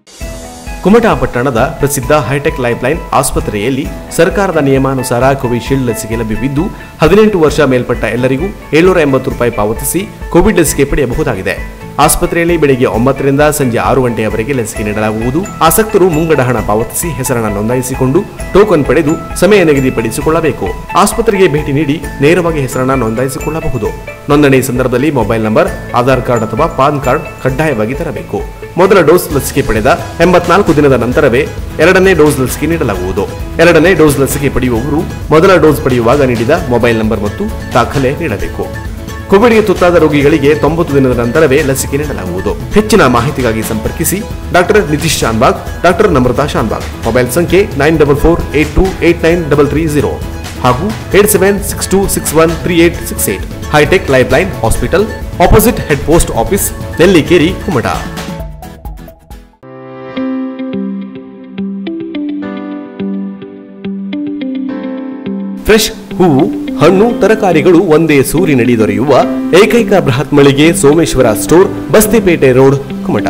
ಕುಮಟಾ ಪಟ್ಟಣದ ಪ್ರಸಿದ್ಧ ಹೈಟೆಕ್ ಲೈಫ್ಲೈನ್ ಆಸ್ಪತ್ರೆಯಲ್ಲಿ ಸರ್ಕಾರದ ನಿಯಮಾನುಸಾರ ಕೋವಿಶೀಲ್ಡ್ ಲಸಿಕೆ ಲಭ್ಯವಿದ್ದು, ಹದಿನೆಂಟು ವರ್ಷ ಮೇಲ್ಪಟ್ಟ ಎಲ್ಲರಿಗೂ ಏಳ್ನೂರ ಎಂಬತ್ತು ರೂಪಾಯಿ ಪಾವತಿಸಿ ಕೋವಿಡ್ ಲಸಿಕೆ ಪಡೆಯಬಹುದಾಗಿದೆ. ಆಸ್ಪತ್ರೆಯಲ್ಲಿ ಬೆಳಗ್ಗೆ ಒಂಬತ್ತರಿಂದ ಸಂಜೆ ಆರು ಗಂಟೆಯವರೆಗೆ ಲಸಿಕೆ ನೀಡಲಾಗುವುದು. ಆಸಕ್ತರು ಮುಂಗಡ ಹಣ ಪಾವತಿಸಿ ಹೆಸರನ್ನು ನೋಂದಾಯಿಸಿಕೊಂಡು ಟೋಕನ್ ಪಡೆದು ಸಮಯ ನಿಗದಿಪಡಿಸಿಕೊಳ್ಳಬೇಕು. ಆಸ್ಪತ್ರೆಗೆ ಭೇಟಿ ನೀಡಿ ನೇರವಾಗಿ ಹೆಸರನ್ನು ನೋಂದಾಯಿಸಿಕೊಳ್ಳಬಹುದು. ನೋಂದಣಿ ಸಂದರ್ಭದಲ್ಲಿ ಮೊಬೈಲ್ ನಂಬರ್, ಆಧಾರ್ ಕಾರ್ಡ್ ಅಥವಾ ಪಾನ್ ಕಾರ್ಡ್ ಕಡ್ಡಾಯವಾಗಿ ತರಬೇಕು. ಮೊದಲ ಡೋಸ್ ಲಸಿಕೆ ಪಡೆದ ಎಂಬತ್ನಾಲ್ಕು ದಿನದ ನಂತರವೇ ಎರಡನೇ ಡೋಸ್ ಲಸಿಕೆ ನೀಡಲಾಗುವುದು. ಎರಡನೇ ಡೋಸ್ ಲಸಿಕೆ ಪಡೆಯುವವರು ಮೊದಲ ಡೋಸ್ ಪಡೆಯುವಾಗ ನೀಡಿದ ಮೊಬೈಲ್ ನಂಬರ್ ಮತ್ತು ದಾಖಲೆ ನೀಡಬೇಕು. ಕೋವಿಡ್ಗೆ ತುತ್ತಾದ ರೋಗಿಗಳಿಗೆ ತೊಂಬತ್ತು ದಿನದ ನಂತರವೇ ಲಸಿಕೆ ನೀಡಲಾಗುವುದು. ಹೆಚ್ಚಿನ ಮಾಹಿತಿಗಾಗಿ ಸಂಪರ್ಕಿಸಿ doctor Nitish Shanbhag, doctor Namrata Shanbhag. Mobile ಸಂಖ್ಯೆ nine double four eight two eight nine double three zero ಹಾಗೂ eight seven six two six one three eight six eight. Hi tech life line hospital, opposite head post office, Nellikeri, Kumta. Fresh ಹೂವು, ಹಣ್ಣು, ತರಕಾರಿಗಳು ಒಂದೇ ಸೂರಿನಡಿ ದೊರೆಯುವ ಏಕೈಕ ಬೃಹತ್ ಮಳಿಗೆ ಸೋಮೇಶ್ವರ ಸ್ಟೋರ್, ಬಸ್ತಿಪೇಟೆ ರೋಡ್, ಕುಮಟ.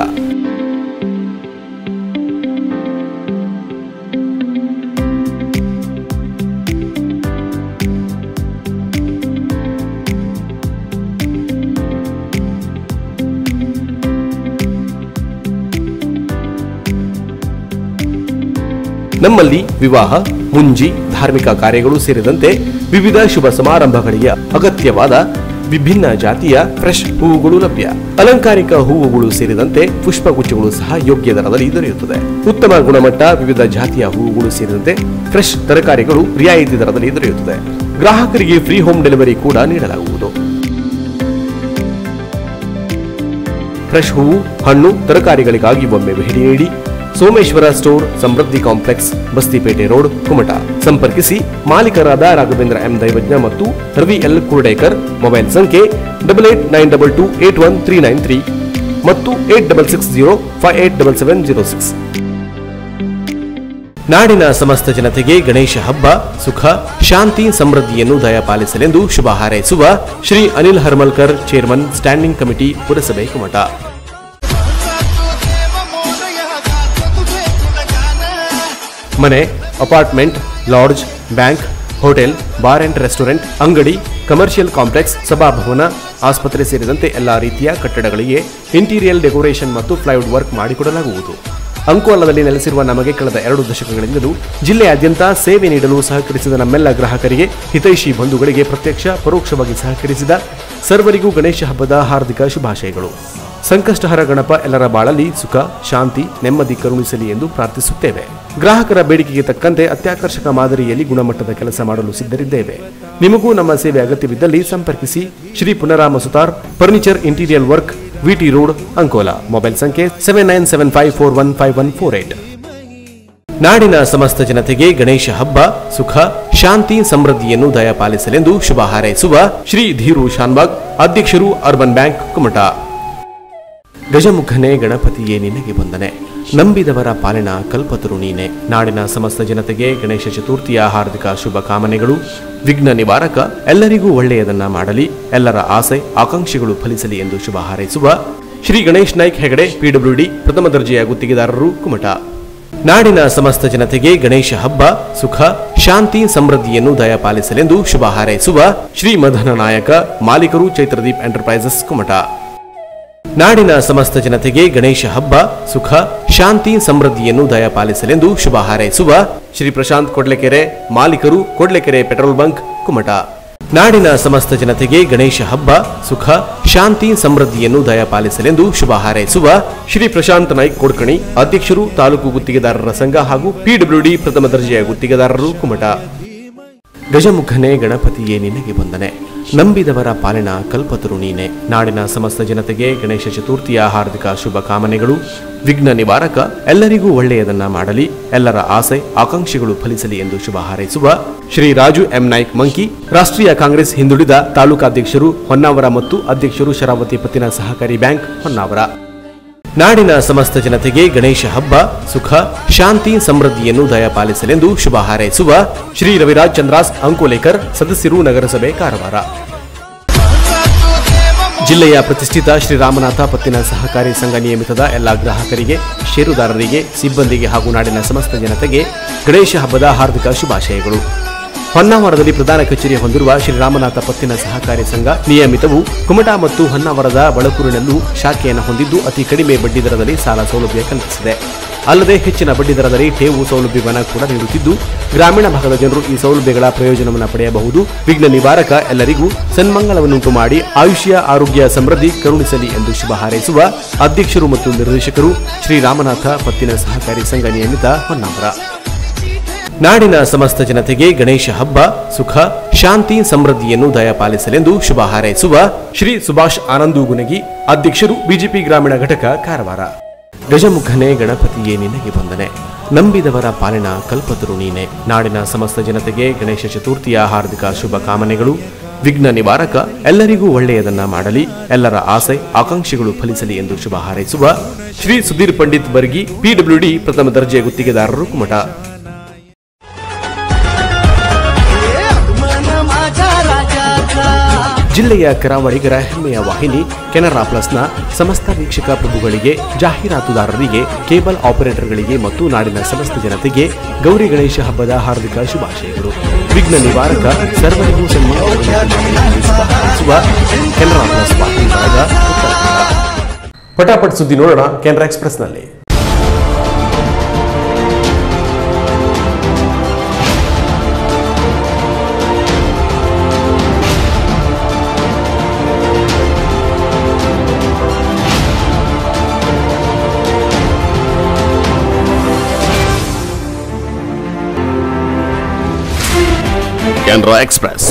ನಮ್ಮಲ್ಲಿ ವಿವಾಹ, ಮುಂಜಿ, ಧಾರ್ಮಿಕ ಕಾರ್ಯಗಳು ಸೇರಿದಂತೆ ವಿವಿಧ ಶುಭ ಸಮಾರಂಭಗಳಿಗೆ ಅಗತ್ಯವಾದ ವಿಭಿನ್ನ ಜಾತಿಯ ಫ್ರೆಶ್ ಹೂವುಗಳು ಲಭ್ಯ. ಅಲಂಕಾರಿಕ ಹೂವುಗಳು ಸೇರಿದಂತೆ ಪುಷ್ಪಗುಚ್ಛಗಳು ಸಹ ಯೋಗ್ಯ ದರದಲ್ಲಿ ದೊರೆಯುತ್ತದೆ. ಉತ್ತಮ ಗುಣಮಟ್ಟ ವಿವಿಧ ಜಾತಿಯ ಹೂವುಗಳು ಸೇರಿದಂತೆ ಫ್ರೆಶ್ ತರಕಾರಿಗಳು ರಿಯಾಯಿತಿ ದರದಲ್ಲಿ ದೊರೆಯುತ್ತದೆ. ಗ್ರಾಹಕರಿಗೆ ಫ್ರೀ ಹೋಮ್ ಡೆಲಿವರಿ ಕೂಡ ನೀಡಲಾಗುವುದು. ಫ್ರೆಶ್ ಹೂವು, ಹಣ್ಣು, ತರಕಾರಿಗಳಿಗಾಗಿ ಒಮ್ಮೆ ಭೇಟಿ ನೀಡಿ. Someshwara store, Samruddhi complex, Bastipete road, Kumta. ಸಂಪರ್ಕಿಸಿ ಮಾಲೀಕರಾದ ರಾಘವೇಂದ್ರ ಎಂ ದೈವಜ್ಞ ಮತ್ತು ರವಿ ಎಲ್ ಕುರ್ಡೇಕರ್. ಮೊಬೈಲ್ ಸಂಖ್ಯೆ double eight nine double two eight one three nine three ಮತ್ತು eight double six zero five eight double seven zero six. ನಾಡಿನ ಸಮಸ್ತ ಜನತೆಗೆ ಗಣೇಶ ಹಬ್ಬ ಸುಖ, ಶಾಂತಿ, ಸಮೃದ್ಧಿಯನ್ನು ದಯಪಾಲಿಸಲೆಂದು ಶುಭ ಹಾರೈಸುವ Shri Anil Harmalkar, chairman, standing committee, ಪುರಸಭೆ, ಕುಮಟಾ. ಮನೆ, apartment, lodge, bank, hotel, bar and restaurant, ಅಂಗಡಿ, ಕಮರ್ಷಿಯಲ್ ಕಾಂಪ್ಲೆಕ್ಸ್, ಸಭಾಭವನ, ಆಸ್ಪತ್ರೆ ಸೇರಿದಂತೆ ಎಲ್ಲಾ ರೀತಿಯ ಕಟ್ಟಡಗಳಿಗೆ ಇಂಟೀರಿಯರ್ ಡೆಕೋರೇಷನ್ ಮತ್ತು ಪ್ಲೈವುಡ್ ವರ್ಕ್ ಮಾಡಿಕೊಡಲಾಗುವುದು. ಅಂಕೋಲಾದಲ್ಲಿ ನೆಲೆಸಿರುವ ನಮಗೆ ಕಳೆದ ಎರಡು ದಶಕಗಳಿಂದಲೂ ಜಿಲ್ಲೆಯಾದ್ಯಂತ ಸೇವೆ ನೀಡಲು ಸಹಕರಿಸಿದ ನಮ್ಮೆಲ್ಲ ಗ್ರಾಹಕರಿಗೆ, ಹಿತೈಷಿ ಬಂಧುಗಳಿಗೆ, ಪ್ರತ್ಯಕ್ಷ ಪರೋಕ್ಷವಾಗಿ ಸಹಕರಿಸಿದ ಸರ್ವರಿಗೂ ಗಣೇಶ ಹಬ್ಬದ ಹಾರ್ದಿಕ ಶುಭಾಶಯಗಳು. ಸಂಕಷ್ಟಹರ ಗಣಪ ಎಲ್ಲರ ಬಾಳಲ್ಲಿ ಸುಖ, ಶಾಂತಿ, ನೆಮ್ಮದಿ ಕರುಣಿಸಲಿ ಎಂದು ಪ್ರಾರ್ಥಿಸುತ್ತೇವೆ. ಗ್ರಾಹಕರ ಬೇಡಿಕೆಗೆ ತಕ್ಕಂತೆ ಅತ್ಯಾಕರ್ಷಕ ಮಾದರಿಯಲ್ಲಿ ಗುಣಮಟ್ಟದ ಕೆಲಸ ಮಾಡಲು ಸಿದ್ಧರಿದ್ದೇವೆ. ನಿಮಗೂ ನಮ್ಮ ಸೇವೆ ಅಗತ್ಯವಿದ್ದಲ್ಲಿ ಸಂಪರ್ಕಿಸಿ. Shri Punarama Sutar, furniture, interior work, VT road, Ankola. Mobile ಸಂಖ್ಯೆ seven nine seven five four one five one four eight. ನಾಡಿನ ಸಮಸ್ತ ಜನತೆಗೆ ಗಣೇಶ ಹಬ್ಬ ಸುಖ, ಶಾಂತಿ, ಸಮೃದ್ಧಿಯನ್ನು ದಯಪಾಲಿಸಲೆಂದು ಶುಭ ಹಾರೈಸುವ ಶ್ರೀ ಧೀರು ಶಾನ್ಬಾಗ್, ಅಧ್ಯಕ್ಷರು, ಅರ್ಬನ್ ಬ್ಯಾಂಕ್, ಕುಮಟಾ. ಗಜಮುಖನೇ ಗಣಪತಿಯೇ ನಿನಗೆ ವಂದನೆ, ನಂಬಿದವರ ಪಾಲಿನ ಕಲ್ಪತರು ನೀನೆ. ನಾಡಿನ ಸಮಸ್ತ ಜನತೆಗೆ ಗಣೇಶ ಚತುರ್ಥಿಯ ಹಾರ್ದಿಕ ಶುಭ ಕಾಮನೆಗಳು. ವಿಘ್ನ ನಿವಾರಕ ಎಲ್ಲರಿಗೂ ಒಳ್ಳೆಯದನ್ನ ಮಾಡಲಿ, ಎಲ್ಲರ ಆಸೆ ಆಕಾಂಕ್ಷೆಗಳು ಫಲಿಸಲಿ ಎಂದು ಶುಭ ಹಾರೈಸುವ ಶ್ರೀ ಗಣೇಶ್ ನಾಯ್ಕ್ ಹೆಗಡೆ, ಪಿಡಬ್ಲ್ಯೂಡಿ, ಪ್ರಥಮ ದರ್ಜೆಯ ಗುತ್ತಿಗೆದಾರರು, ಕುಮಟಾ. ನಾಡಿನ ಸಮಸ್ತ ಜನತೆಗೆ ಗಣೇಶ ಹಬ್ಬ ಸುಖ, ಶಾಂತಿ, ಸಮೃದ್ಧಿಯನ್ನು ದಯಪಾಲಿಸಲೆಂದು ಶುಭ ಹಾರೈಸುವ ಶ್ರೀ ಮದನ ನಾಯಕ, ಮಾಲೀಕರು, ಚೈತ್ರದೀಪ್ ಎಂಟರ್ಪ್ರೈಸಸ್, ಕುಮಟಾ. ನಾಡಿನ ಸಮಸ್ತ ಜನತೆಗೆ ಗಣೇಶ ಹಬ್ಬ ಸುಖ, ಶಾಂತಿ, ಸಮೃದ್ಧಿಯನ್ನು ದಯಪಾಲಿಸಲೆಂದು ಶುಭ ಹಾರೈಸುವ ಶ್ರೀ ಪ್ರಶಾಂತ್ ಕೊಡ್ಲೆಕೆರೆ, ಮಾಲೀಕರು, ಕೊಡ್ಲೆಕೆರೆ ಪೆಟ್ರೋಲ್ ಬಂಕ್, ಕುಮಟಾ. ನಾಡಿನ ಸಮಸ್ತ ಜನತೆಗೆ ಗಣೇಶ ಹಬ್ಬ ಸುಖ, ಶಾಂತಿ, ಸಮೃದ್ಧಿಯನ್ನು ದಯಪಾಲಿಸಲೆಂದು ಶುಭ ಹಾರೈಸುವ ಶ್ರೀ ಪ್ರಶಾಂತ್ ನಾಯ್ಕ್ ಕೊಡ್ಕಣಿ, ಅಧ್ಯಕ್ಷರು, ತಾಲೂಕು ಗುತ್ತಿಗೆದಾರರ ಸಂಘ ಹಾಗೂ ಪಿಡಬ್ಲ್ಯೂಡಿ ಪ್ರಥಮ ದರ್ಜೆಯ ಗುತ್ತಿಗೆದಾರರು, ಕುಮಟಾ. ಗಜಮುಖನೇ ಗಣಪತಿಯೇ ನಿನಗೆ ವಂದನೆ, ನಂಬಿದವರ ಪಾಲಿನ ಕಲ್ಪತರು ನೀನೆ. ನಾಡಿನ ಸಮಸ್ತ ಜನತೆಗೆ ಗಣೇಶ ಚತುರ್ಥಿಯ ಹಾರ್ದಿಕ ಶುಭ ಕಾಮನೆಗಳು. ವಿಘ್ನ ನಿವಾರಕ ಎಲ್ಲರಿಗೂ ಒಳ್ಳೆಯದನ್ನ ಮಾಡಲಿ, ಎಲ್ಲರ ಆಸೆ ಆಕಾಂಕ್ಷೆಗಳು ಫಲಿಸಲಿ ಎಂದು ಶುಭ ಹಾರೈಸುವ ಶ್ರೀ ರಾಜು ಎಂ ನಾಯ್ಕ್ ಮಂಕಿ, ರಾಷ್ಟ್ರೀಯ ಕಾಂಗ್ರೆಸ್ ಹಿಂದುಳಿದ ತಾಲೂಕಾಧ್ಯಕ್ಷರು, ಹೊನ್ನಾವರ ಮತ್ತು ಅಧ್ಯಕ್ಷರು, ಶರಾವತಿ ಪತ್ತಿನ ಸಹಕಾರಿ ಬ್ಯಾಂಕ್, ಹೊನ್ನಾವರ. ನಾಡಿನ ಸಮಸ್ತ ಜನತೆಗೆ ಗಣೇಶ ಹಬ್ಬ ಸುಖ, ಶಾಂತಿ, ಸಮೃದ್ಧಿಯನ್ನು ದಯಪಾಲಿಸಲೆಂದು ಶುಭ ಹಾರೈಸುವ ಶ್ರೀ ರವಿರಾಜ್ ಚಂದ್ರಾಸ್, ಅಂಕೋಲೇಕರ್, ಸದಸ್ಯರು, ನಗರಸಭೆ, ಕಾರವಾರ. ಜಿಲ್ಲೆಯ ಪ್ರತಿಷ್ಠಿತ ಶ್ರೀರಾಮನಾಥ ಪತ್ತಿನ ಸಹಕಾರಿ ಸಂಘ ನಿಯಮಿತದ ಎಲ್ಲ ಗ್ರಾಹಕರಿಗೆ, ಷೇರುದಾರರಿಗೆ, ಸಿಬ್ಬಂದಿಗೆ ಹಾಗೂ ನಾಡಿನ ಸಮಸ್ತ ಜನತೆಗೆ ಗಣೇಶ ಹಬ್ಬದ ಹಾರ್ದಿಕ ಶುಭಾಶಯಗಳು. ಹೊನ್ನಾವರದಲ್ಲಿ ಪ್ರಧಾನ ಕಚೇರಿ ಹೊಂದಿರುವ ಶ್ರೀರಾಮನಾಥ ಪತ್ತಿನ ಸಹಕಾರಿ ಸಂಘ ನಿಯಮಿತವು ಕುಮಟಾ ಮತ್ತು ಹೊನ್ನಾವರದ ಬಳಕೂರಿನಲ್ಲೂ ಶಾಖೆಯನ್ನು ಹೊಂದಿದ್ದು ಅತಿ ಕಡಿಮೆ ಬಡ್ಡಿ ದರದಲ್ಲಿ ಸಾಲ ಸೌಲಭ್ಯ ಕಲ್ಪಿಸಿದೆ. ಅಲ್ಲದೆ ಹೆಚ್ಚಿನ ಬಡ್ಡಿ ದರದಲ್ಲಿ ಠೇವು ಸೌಲಭ್ಯವನ್ನು ಕೂಡ ನೀಡುತ್ತಿದ್ದು ಗ್ರಾಮೀಣ ಭಾಗದ ಜನರು ಈ ಸೌಲಭ್ಯಗಳ ಪ್ರಯೋಜನವನ್ನು ಪಡೆಯಬಹುದು. ವಿಘ್ನ ನಿವಾರಕ ಎಲ್ಲರಿಗೂ ಸನ್ಮಂಗಳವನ್ನುಂಟು ಮಾಡಿ ಆಯುಷ್ಯ, ಆರೋಗ್ಯ, ಸಮೃದ್ಧಿ ಕರುಣಿಸಲಿ ಎಂದು ಶುಭ ಹಾರೈಸುವ ಅಧ್ಯಕ್ಷರು ಮತ್ತು ನಿರ್ದೇಶಕರು ಶ್ರೀರಾಮನಾಥ ಪತ್ತಿನ ಸಹಕಾರಿ ಸಂಘ ನಿಯಮಿತ, ಹೊನ್ನಾವರ. ನಾಡಿನ ಸಮಸ್ತ ಜನತೆಗೆ ಗಣೇಶ ಹಬ್ಬ ಸುಖ, ಶಾಂತಿ, ಸಮೃದ್ಧಿಯನ್ನು ದಯಪಾಲಿಸಲೆಂದು ಶುಭ ಹಾರೈಸುವ ಶ್ರೀ ಸುಭಾಷ್ ಆನಂದು ಗುನಗಿ, ಅಧ್ಯಕ್ಷರು, ಬಿಜೆಪಿ ಗ್ರಾಮೀಣ ಘಟಕ, ಕಾರವಾರ. ಗಜಮುಖನೇ ಗಣಪತಿಯೇ ನಿನಗೆ ವಂದನೆ, ನಂಬಿದವರ ಪಾಲಿನ ಕಲ್ಪತರು ನೀನೆ. ನಾಡಿನ ಸಮಸ್ತ ಜನತೆಗೆ ಗಣೇಶ ಚತುರ್ಥಿಯ ಹಾರ್ದಿಕ ಶುಭ ಕಾಮನೆಗಳು. ವಿಘ್ನ ನಿವಾರಕ ಎಲ್ಲರಿಗೂ ಒಳ್ಳೆಯದನ್ನ ಮಾಡಲಿ, ಎಲ್ಲರ ಆಸೆ ಆಕಾಂಕ್ಷೆಗಳು ಫಲಿಸಲಿ ಎಂದು ಶುಭ ಹಾರೈಸುವ ಶ್ರೀ ಸುಧೀರ್ ಪಂಡಿತ್ ಬರ್ಗಿ, ಪಿಡಬ್ಲ್ಯೂಡಿ ಪ್ರಥಮ ದರ್ಜೆ ಗುತ್ತಿಗೆದಾರರು, ಕುಮಟಾ. ಜಿಲ್ಲೆಯ ಕರಾವಳಿಗರ ಹೆಮ್ಮೆಯ ವಾಹಿನಿ ಕೆನರಾ ಪ್ಲಸ್ನ ಸಮಸ್ತ ವೀಕ್ಷಕ ಪ್ರಭುಗಳಿಗೆ, ಜಾಹೀರಾತುದಾರರಿಗೆ, ಕೇಬಲ್ ಆಪರೇಟರ್ಗಳಿಗೆ ಮತ್ತು ನಾಡಿನ ಸಮಸ್ತ ಜನತೆಗೆ ಗೌರಿ ಗಣೇಶ ಹಬ್ಬದ ಹಾರ್ದಿಕ ಶುಭಾಶಯಗಳು. ವಿಘ್ನ ನಿವಾರಕ ಸರ್ವರಿಗೂ ಸನ್ಮಾನಿಸುವ ಕೆನರಾ ಪ್ಲಸ್ ವಾಹಿನಿ ಬಳಗ, ಉತ್ತರ ಕನ್ನಡ. ಪಟಾಪಟ್ ಸುದ್ದಿ ನೋಡೋಣ ಕೆನರಾ ಎಕ್ಸ್‌ಪ್ರೆಸ್ನಲ್ಲಿ. ಕೆನರಾ ಎಕ್ಸ್‌ಪ್ರೆಸ್.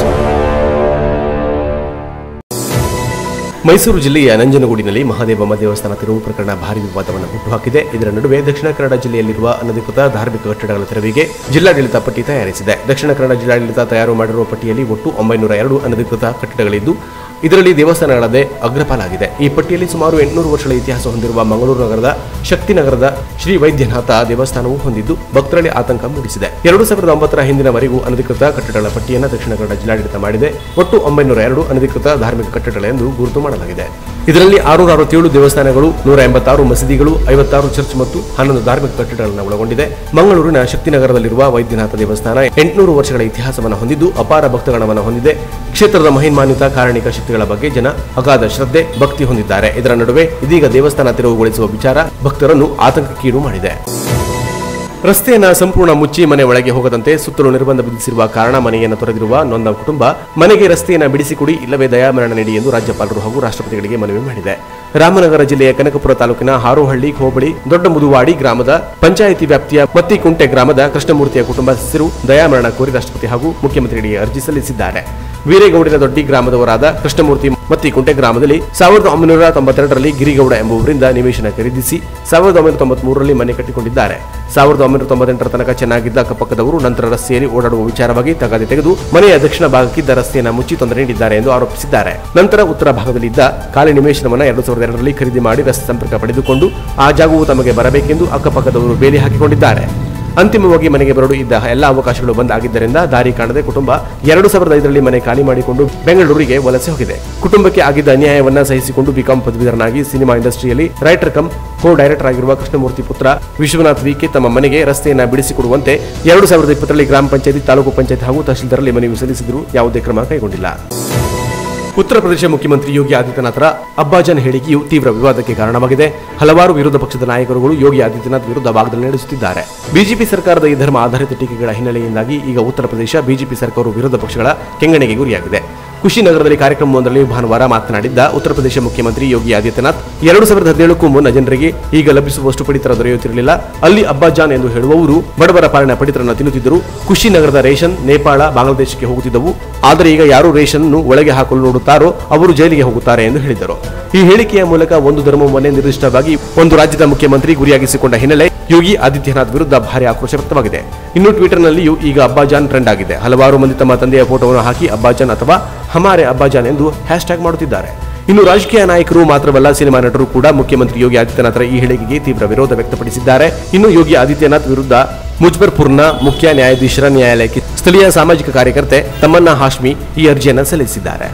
ಮೈಸೂರು ಜಿಲ್ಲೆಯ ನಂಜನಗೂಡಿನಲ್ಲಿ ಮಹಾದೇವಮ್ಮ ದೇವಸ್ಥಾನ ತೆರವು ಪ್ರಕರಣ ಭಾರೀ ವಿವಾದವನ್ನು ಹುಟ್ಟುಹಾಕಿದೆ. ಇದರ ನಡುವೆ ದಕ್ಷಿಣ ಕನ್ನಡ ಜಿಲ್ಲೆಯಲ್ಲಿರುವ ಅನಧಿಕೃತ ಧಾರ್ಮಿಕ ಕಟ್ಟಡಗಳ ತೆರವಿಗೆ ಜಿಲ್ಲಾಡಳಿತ ಪಟ್ಟಿ ತಯಾರಿಸಿದೆ. ದಕ್ಷಿಣ ಕನ್ನಡ ಜಿಲ್ಲಾಡಳಿತ ತಯಾರು ಮಾಡಿರುವ ಪಟ್ಟಿಯಲ್ಲಿ ಒಟ್ಟು ಒಂಬೈನೂರ ಎರಡು ಅನಧಿಕೃತ ಕಟ್ಟಡಗಳಿದ್ದು ಇದರಲ್ಲಿ ದೇವಸ್ಥಾನಗಳದೇ ಅಗ್ರಪಾಲಾಗಿದೆ. ಈ ಪಟ್ಟಿಯಲ್ಲಿ ಸುಮಾರು ಎಂಟುನೂರು ವರ್ಷಗಳ ಇತಿಹಾಸ ಹೊಂದಿರುವ ಮಂಗಳೂರು ನಗರದ ಶಕ್ತಿನಗರದ ಶ್ರೀ ವೈದ್ಯನಾಥ ದೇವಸ್ಥಾನವು ಹೊಂದಿದ್ದು ಭಕ್ತರಲ್ಲಿ ಆತಂಕ ಮೂಡಿಸಿದೆ. ಎರಡು ಸಾವಿರದ ಒಂಬತ್ತರ ಹಿಂದಿನವರೆಗೂ ಅನಧಿಕೃತ ಕಟ್ಟಡಗಳ ಪಟ್ಟಿಯನ್ನು ದಕ್ಷಿಣ ಕನ್ನಡ ಜಿಲ್ಲಾಡಳಿತ ಮಾಡಿದೆ. ಒಟ್ಟು ಒಂಬೈನೂರ ಎರಡು ಅನಧಿಕೃತ ಧಾರ್ಮಿಕ ಕಟ್ಟಡಗಳೆಂದು ಗುರುತು ಮಾಡಲಾಗಿದೆ. ಇದರಲ್ಲಿ ಆರುನೂರ ಅರವತ್ತೇಳು ದೇವಸ್ಥಾನಗಳು, ನೂರ ಎಂಬತ್ತಾರು ಮಸೀದಿಗಳು, ಐವತ್ತಾರು ಚರ್ಚ್ ಮತ್ತು ಹನ್ನೊಂದು ಧಾರ್ಮಿಕ ಕಟ್ಟಡಗಳನ್ನು ಒಳಗೊಂಡಿದೆ. ಮಂಗಳೂರಿನ ಶಕ್ತಿನಗರದಲ್ಲಿರುವ ವೈದ್ಯನಾಥ ದೇವಸ್ಥಾನ ಎಂಟುನೂರು ವರ್ಷಗಳ ಇತಿಹಾಸವನ್ನು ಹೊಂದಿದ್ದು ಅಪಾರ ಭಕ್ತಗಣವನ್ನು ಹೊಂದಿದೆ. ಕ್ಷೇತ್ರದ ಮಹಿಮಾನ್ವಿತ ಕಾರಣಿಕ ಶಕ್ತಿಗಳ ಬಗ್ಗೆ ಜನ ಅಗಾಧ ಶ್ರದ್ಧೆ, ಭಕ್ತಿ ಹೊಂದಿದ್ದಾರೆ. ಇದರ ನಡುವೆ ಇದೀಗ ದೇವಸ್ಥಾನ ತೆರವುಗೊಳಿಸುವ ವಿಚಾರ ಭಕ್ತರನ್ನು ಆತಂಕಕ್ಕೀಡು ಮಾಡಿದೆ. ರಸ್ತೆಯನ್ನ ಸಂಪೂರ್ಣ ಮುಚ್ಚಿ ಮನೆ ಒಳಗೆ ಹೋಗದಂತೆ ಸುತ್ತಲೂ ನಿರ್ಬಂಧ ವಿಧಿಸಿರುವ ಕಾರಣ ಮನೆಯನ್ನು ತೊರೆದಿರುವ ನೊಂದ ಕುಟುಂಬ ಮನೆಗೆ ರಸ್ತೆಯನ್ನು ಬಿಡಿಸಿಕೊಡಿ ಇಲ್ಲವೇ ದಯಾಮರಣ ನೀಡಿ ಎಂದು ರಾಜ್ಯಪಾಲರು ಹಾಗೂ ರಾಷ್ಟ್ರಪತಿಗಳಿಗೆ ಮನವಿ ಮಾಡಿದೆ. ರಾಮನಗರ ಜಿಲ್ಲೆಯ ಕನಕಪುರ ತಾಲೂಕಿನ ಹಾರೋಹಳ್ಳಿ ಹೋಬಳಿ ದೊಡ್ಡ ಮುದುವಾಡಿ ಗ್ರಾಮದ ಪಂಚಾಯಿತಿ ವ್ಯಾಪ್ತಿಯ ಮತ್ತಿಕುಂಟೆ ಗ್ರಾಮದ ಕೃಷ್ಣಮೂರ್ತಿಯ ಕುಟುಂಬ ಸದಸ್ಯರು ದಯಾಮರಣ ಕೋರಿ ರಾಷ್ಟ್ರಪತಿ ಹಾಗೂ ಮುಖ್ಯಮಂತ್ರಿಗಳಿಗೆ ಅರ್ಜಿ ಸಲ್ಲಿಸಿದ್ದಾರೆ. ವೀರೇಗೌಡಿನ ದೊಡ್ಡಿ ಗ್ರಾಮದವರಾದ ಕೃಷ್ಣಮೂರ್ತಿ ಮತ್ತಿಕುಂಟೆ ಗ್ರಾಮದಲ್ಲಿ ಸಾವಿರದ ಒಂಬೈನೂರ ತೊಂಬತ್ತೆರಡರಲ್ಲಿ ಗಿರಿಗೌಡ ಎಂಬುವರಿಂದ ನಿವೇಶನ ಖರೀದಿಸಿ ಸಾವಿರದ ಒಂಬೈನೂರ ತೊಂಬತ್ತ್ ಮೂರರಲ್ಲಿ ಮನೆ ಕಟ್ಟಿಕೊಂಡಿದ್ದಾರೆ. ಸಾವಿರದ ಒಂಬೈನೂರ ತೊಂಬತ್ತೆಂಟರ ತನಕ ಚೆನ್ನಾಗಿದ್ದ ಅಕ್ಕಪಕ್ಕದವರು ನಂತರ ರಸ್ತೆಯಲ್ಲಿ ಓಡಾಡುವ ವಿಚಾರವಾಗಿ ತಗಾದೆ ತೆಗೆದು ಮನೆಯ ದಕ್ಷಿಣ ಭಾಗಕ್ಕಿದ್ದ ರಸ್ತೆಯನ್ನು ಮುಚ್ಚಿ ತೊಂದರೆ ನೀಡಿದ್ದಾರೆ ಎಂದು ಆರೋಪಿಸಿದ್ದಾರೆ. ನಂತರ ಉತ್ತರ ಭಾಗದಲ್ಲಿದ್ದ ಖಾಲಿ ನಿವೇಶನವನ್ನು ಎರಡು ಸಾವಿರದ ಎರಡರಲ್ಲಿ ಖರೀದಿ ಮಾಡಿ ರಸ್ತೆ ಸಂಪರ್ಕ ಪಡೆದುಕೊಂಡು ಆ ಜಾಗವು ತಮಗೆ ಬರಬೇಕೆಂದು ಅಕ್ಕಪಕ್ಕದವರು ಬೇಲಿ ಹಾಕಿಕೊಂಡಿದ್ದಾರೆ. ಅಂತಿಮವಾಗಿ ಮನೆಗೆ ಬರಲು ಇದ್ದ ಎಲ್ಲ ಅವಕಾಶಗಳು ಬಂದ್ ಆಗಿದ್ದರಿಂದ ದಾರಿ ಕಾಣದೆ ಕುಟುಂಬ ಎರಡು ಸಾವಿರದ ಐದರಲ್ಲಿ ಮನೆ ಖಾಲಿ ಮಾಡಿಕೊಂಡು ಬೆಂಗಳೂರಿಗೆ ವಲಸೆ ಹೋಗಿದೆ. ಕುಟುಂಬಕ್ಕೆ ಆಗಿದ್ದ ಅನ್ಯಾಯವನ್ನ ಸಹಿಸಿಕೊಂಡು ಬಿಕಾಂ ಪದವೀಧರನಾಗಿ ಸಿನಿಮಾ ಇಂಡಸ್ಟ್ರಿಯಲ್ಲಿ ರೈಟರ್ ಕಮ್ ಕೋ ಡೈರೆಕ್ಟರ್ ಆಗಿರುವ ಕೃಷ್ಣಮೂರ್ತಿ ಪುತ್ರ ವಿಶ್ವನಾಥ್ ವಿಕೆ ತಮ್ಮ ಮನೆಗೆ ರಸ್ತೆಯನ್ನು ಬಿಡಿಸಿಕೊಡುವಂತೆ ಎರಡು ಸಾವಿರದ ಇಪ್ಪತ್ತರಲ್ಲಿ ಗ್ರಾಮ ಪಂಚಾಯತಿ, ತಾಲೂಕು ಪಂಚಾಯತ್ ಹಾಗೂ ತಹಶೀಲ್ದಾರಲ್ಲಿ ಮನವಿ ಸಲ್ಲಿಸಿದರೂ ಯಾವುದೇ ಕ್ರಮ ಕೈಗೊಂಡಿಲ್ಲ. ಉತ್ತರ ಪ್ರದೇಶ ಮುಖ್ಯಮಂತ್ರಿ ಯೋಗಿ ಆದಿತ್ಯನಾಥರ ಅಬ್ಬಾಜಾನ್ ಹೇಳಿಕೆಯು ತೀವ್ರ ವಿವಾದಕ್ಕೆ ಕಾರಣವಾಗಿದೆ. ಹಲವಾರು ವಿರೋಧ ಪಕ್ಷದ ನಾಯಕರುಗಳು ಯೋಗಿ ಆದಿತ್ಯನಾಥ್ ವಿರುದ್ಧ ವಾಗ್ದಾಳಿ ನಡೆಸುತ್ತಿದ್ದಾರೆ. ಬಿಜೆಪಿ ಸರ್ಕಾರದ ಈ ಧರ್ಮ ಆಧಾರಿತ ಟೀಕೆಗಳ ಹಿನ್ನೆಲೆಯಿಂದಾಗಿ ಈಗ ಉತ್ತರ ಪ್ರದೇಶ ಬಿಜೆಪಿ ಸರ್ಕಾರವು ವಿರೋಧ ಪಕ್ಷಗಳ ಕೆಂಗಣೆಗೆ ಗುರಿಯಾಗಿದೆ. ಕುಶಿನಗರದಲ್ಲಿ ಕಾರ್ಯಕ್ರಮವೊಂದರಲ್ಲಿ ಭಾನುವಾರ ಮಾತನಾಡಿದ್ದ ಉತ್ತರ ಪ್ರದೇಶ ಮುಖ್ಯಮಂತ್ರಿ ಯೋಗಿ ಆದಿತ್ಯನಾಥ್ ಎರಡು ಸಾವಿರದ ಹದಿನೇಳಕ್ಕೂ ಮುನ್ನ ಜನರಿಗೆ ಈಗ ಲಭಿಸುವಷ್ಟು ಪಡಿತರ ದೊರೆಯುತ್ತಿರಲಿಲ್ಲ. ಅಲ್ಲಿ ಅಬ್ಬಾಜಾನ್ ಎಂದು ಹೇಳುವವರು ಬಡವರ ಪಾಲಿನ ಪಡಿತರನ್ನು ತಿನ್ನುತ್ತಿದ್ದರು. ಕುಶಿನಗರದ ರೇಷನ್ ನೇಪಾಳ, ಬಾಂಗ್ಲಾದೇಶಕ್ಕೆ ಹೋಗುತ್ತಿದ್ದವು. ಆದರೆ ಈಗ ಯಾರು ರೇಷನ್ ಒಳಗೆ ಹಾಕಲು ನೋಡುತ್ತಾರೋ ಅವರು ಜೈಲಿಗೆ ಹೋಗುತ್ತಾರೆ ಎಂದು ಹೇಳಿದರು. ಈ ಹೇಳಿಕೆಯ ಮೂಲಕ ಒಂದು ಧರ್ಮವನ್ನೇ ನಿರ್ದಿಷ್ಟವಾಗಿ ಒಂದು ರಾಜ್ಯದ ಮುಖ್ಯಮಂತ್ರಿ ಗುರಿಯಾಗಿಸಿಕೊಂಡ ಹಿನ್ನೆಲೆ ಯೋಗಿ ಆದಿತ್ಯನಾಥ್ ವಿರುದ್ಧ ಭಾರಿ ಆಕ್ರೋಶ ವ್ಯಕ್ತವಾಗಿದೆ. ಇನ್ನು ಟ್ವಿಟರ್ನಲ್ಲಿಯೂ ಈಗ ಅಬ್ಬಾಜಾನ್ ಟ್ರೆಂಡ್ ಆಗಿದೆ. ಹಲವಾರು ಮಂದಿ ತಮ್ಮ ತಂದೆಯ ಫೋಟೋವನ್ನು ಹಾಕಿ ಅಬ್ಬಾಜಾನ್ ಅಥವಾ ಹಮಾರೆ ಅಬ್ಬಾಜಾನ್ ಎಂದು ಹ್ಯಾಶ್ ಟ್ಯಾಗ್ ಮಾಡುತ್ತಿದ್ದಾರೆ. ಇನ್ನು ರಾಜಕೀಯ ನಾಯಕರು ಮಾತ್ರವಲ್ಲ, ಸಿನಿಮಾ ನಟರು ಕೂಡ ಮುಖ್ಯಮಂತ್ರಿ ಯೋಗಿ ಆದಿತ್ಯನಾಥ್ರ ಈ ಹೇಳಿಕೆಗೆ ತೀವ್ರ ವಿರೋಧ ವ್ಯಕ್ತಪಡಿಸಿದ್ದಾರೆ. ಇನ್ನು ಯೋಗಿ ಆದಿತ್ಯನಾಥ್ ವಿರುದ್ಧ ಮುಜಫರ್ಪುರ್ನ ಮುಖ್ಯ ನ್ಯಾಯಾಧೀಶರ ನ್ಯಾಯಾಲಯಕ್ಕೆ ಸ್ಥಳೀಯ ಸಾಮಾಜಿಕ ಕಾರ್ಯಕರ್ತೆ ತಮನ್ನಾ ಹಾಶ್ಮಿ ಈ ಅರ್ಜಿಯನ್ನು ಸಲ್ಲಿಸಿದ್ದಾರೆ.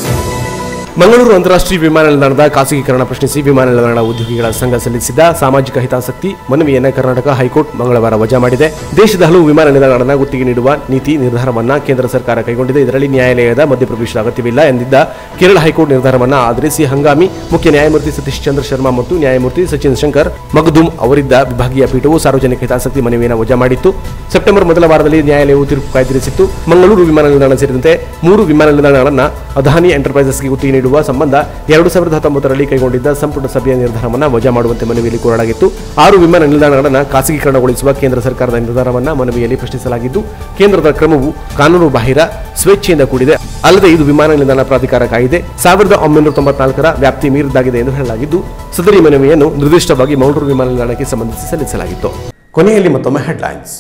ಮಂಗಳೂರು ಅಂತಾರಾಷ್ಟ್ರೀಯ ವಿಮಾನ ನಿಲ್ದಾಣದ ಖಾಸಗೀಕರಣ ಪ್ರಶ್ನಿಸಿ ವಿಮಾನ ನಿಲ್ದಾಣ ಉದ್ಯೋಗಿಗಳ ಸಂಘ ಸಲ್ಲಿಸಿದ ಸಾಮಾಜಿಕ ಹಿತಾಸಕ್ತಿ ಮನವಿಯನ್ನು ಕರ್ನಾಟಕ ಹೈಕೋರ್ಟ್ ಮಂಗಳವಾರ ವಜಾ ಮಾಡಿದೆ. ದೇಶದ ಹಲವು ವಿಮಾನ ನಿಲ್ದಾಣಗಳನ್ನು ಗುತ್ತಿಗೆ ನೀಡುವ ನೀತಿ ನಿರ್ಧಾರವನ್ನು ಕೇಂದ್ರ ಸರ್ಕಾರ ಕೈಗೊಂಡಿದೆ. ಇದರಲ್ಲಿ ನ್ಯಾಯಾಲಯದ ಮಧ್ಯಪ್ರವೇಶದ ಅಗತ್ಯವಿಲ್ಲ ಎಂದಿದ್ದ ಕೇರಳ ಹೈಕೋರ್ಟ್ ನಿರ್ಧಾರವನ್ನು ಆಧರಿಸಿ ಹಂಗಾಮಿ ಮುಖ್ಯ ನ್ಯಾಯಮೂರ್ತಿ ಸತೀಶ್ ಚಂದ್ರ ಶರ್ಮಾ ಮತ್ತು ನ್ಯಾಯಮೂರ್ತಿ ಸಚಿನ್ ಶಂಕರ್ ಮಗದುಮ್ ಅವರಿದ್ದ ವಿಭಾಗೀಯ ಪೀಠವು ಸಾರ್ವಜನಿಕ ಹಿತಾಸಕ್ತಿ ಮನವಿಯನ್ನು ವಜಾ ಮಾಡಿತ್ತು. ಸೆಪ್ಟೆಂಬರ್ ಮೊದಲ ವಾರದಲ್ಲಿ ನ್ಯಾಯಾಲಯವು ತೀರ್ಪು ಕಾಯ್ದಿರಿಸಿತ್ತು. ಮಂಗಳೂರು ವಿಮಾನ ನಿಲ್ದಾಣ ಸೇರಿದಂತೆ ಮೂರು ವಿಮಾನ ನಿಲ್ದಾಣಗಳನ್ನು ಅದಾನಿ ಎಂಟರ್ಪ್ರೈಸಸ್ಗೆ ಗುತ್ತಿಗೆ ನೀಡುವ ಸಂಬಂಧ ಎರಡು ಸಾವಿರದ ಹತ್ತೊಂಬತ್ತರಲ್ಲಿ ಕೈಗೊಂಡಿದ್ದ ಸಂಪುಟ ಸಭೆಯ ನಿರ್ಧಾರವನ್ನು ವಜಾ ಮಾಡುವಂತೆ ಮನವಿಯಲ್ಲಿ ಕೋರಲಾಗಿತ್ತು. ಆರು ವಿಮಾನ ನಿಲ್ದಾಣಗಳನ್ನು ಖಾಸಗೀಕರಣಗೊಳಿಸುವ ಕೇಂದ್ರ ಸರ್ಕಾರದ ನಿರ್ಧಾರವನ್ನು ಮನವಿಯಲ್ಲಿ ಪ್ರಶ್ನಿಸಲಾಗಿದ್ದು, ಕೇಂದ್ರದ ಕ್ರಮವು ಕಾನೂನು ಬಾಹಿರ, ಸ್ವೇಚ್ಛೆಯಿಂದ ಕೂಡಿದೆ, ಅಲ್ಲದೆ ಇದು ವಿಮಾನ ನಿಲ್ದಾಣ ಪ್ರಾಧಿಕಾರ ಕಾಯ್ದೆ ಸಾವಿರದ ಒಂಬೈನೂರ ತೊಂಬತ್ನಾಲ್ಕರ ವ್ಯಾಪ್ತಿ ಮೀರಿದ್ದಾಗಿದೆ ಎಂದು ಹೇಳಲಾಗಿದ್ದು, ಸದರಿ ಮನವಿಯನ್ನು ನಿರ್ದಿಷ್ಟವಾಗಿ ಮಂಗಳೂರು ವಿಮಾನ ನಿಲ್ದಾಣಕ್ಕೆ ಸಂಬಂಧಿಸಿ ಸಲ್ಲಿಸಲಾಗಿತ್ತು. ಕೊನೆಯಲ್ಲಿ ಮತ್ತೊಮ್ಮೆ ಹೆಡ್ಲೈನ್ಸ್.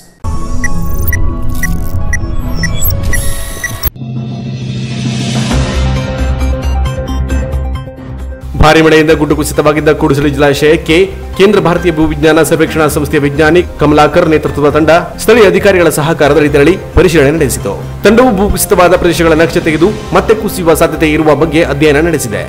ಭಾರಿ ಮಳೆಯಿಂದ ಗುಡ್ಡು ಕುಸಿತವಾಗಿದ್ದ ಕೂಡುಸಲಿ ಜಲಾಶಯಕ್ಕೆ ಕೇಂದ್ರ ಭಾರತೀಯ ಭೂವಿಜ್ಞಾನ ಸರ್ವೇಕ್ಷಣಾ ಸಂಸ್ಥೆಯ ವಿಜ್ಞಾನಿ ಕಮಲಾಕರ್ ನೇತೃತ್ವದ ತಂಡ ಸ್ಥಳೀಯ ಅಧಿಕಾರಿಗಳ ಸಹಕಾರದಲ್ಲಿ ತೆರಳಿ ಪರಿಶೀಲನೆ ನಡೆಸಿತು. ತಂಡವು ಭೂಕುಸಿತವಾದ ಪ್ರದೇಶಗಳ ನಕ್ಷೆ ತೆಗೆದು ಮತ್ತೆ ಕುಸಿಯುವ ಸಾಧ್ಯತೆ ಇರುವ ಬಗ್ಗೆ ಅಧ್ಯಯನ ನಡೆಸಿದೆ.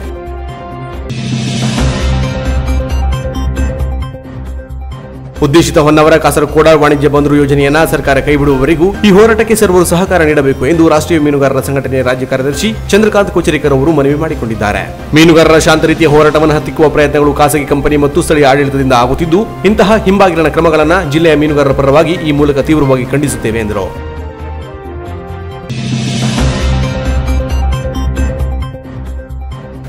ಉದ್ದೇಶಿತ ಹೊನ್ನಾವರ ಕಾಸರಗೋಡ ವಾಣಿಜ್ಯ ಬಂದರು ಯೋಜನೆಯನ್ನ ಸರ್ಕಾರ ಕೈಬಿಡುವವರೆಗೂ ಈ ಹೋರಾಟಕ್ಕೆ ಸರ್ವರು ಸಹಕಾರ ನೀಡಬೇಕು ಎಂದು ರಾಷ್ಟ್ರೀಯ ಮೀನುಗಾರರ ಸಂಘಟನೆಯ ರಾಜ್ಯ ಕಾರ್ಯದರ್ಶಿ ಚಂದ್ರಕಾಂತ್ ಕೊಚರೇಕರ್ ಅವರು ಮನವಿ ಮಾಡಿಕೊಂಡಿದ್ದಾರೆ. ಮೀನುಗಾರರ ಶಾಂತ ರೀತಿಯ ಹೋರಾಟವನ್ನು ಹತ್ತಿಕ್ಕುವ ಪ್ರಯತ್ನಗಳು ಖಾಸಗಿ ಕಂಪನಿ ಮತ್ತು ಸ್ಥಳೀಯ ಆಡಳಿತದಿಂದ ಆಗುತ್ತಿದ್ದು, ಇಂತಹ ಹಿಂಬಾಗಿಲಿನ ಕ್ರಮಗಳನ್ನು ಜಿಲ್ಲೆಯ ಮೀನುಗಾರರ ಪರವಾಗಿ ಈ ಮೂಲಕ ತೀವ್ರವಾಗಿ ಖಂಡಿಸುತ್ತೇವೆ ಎಂದರು.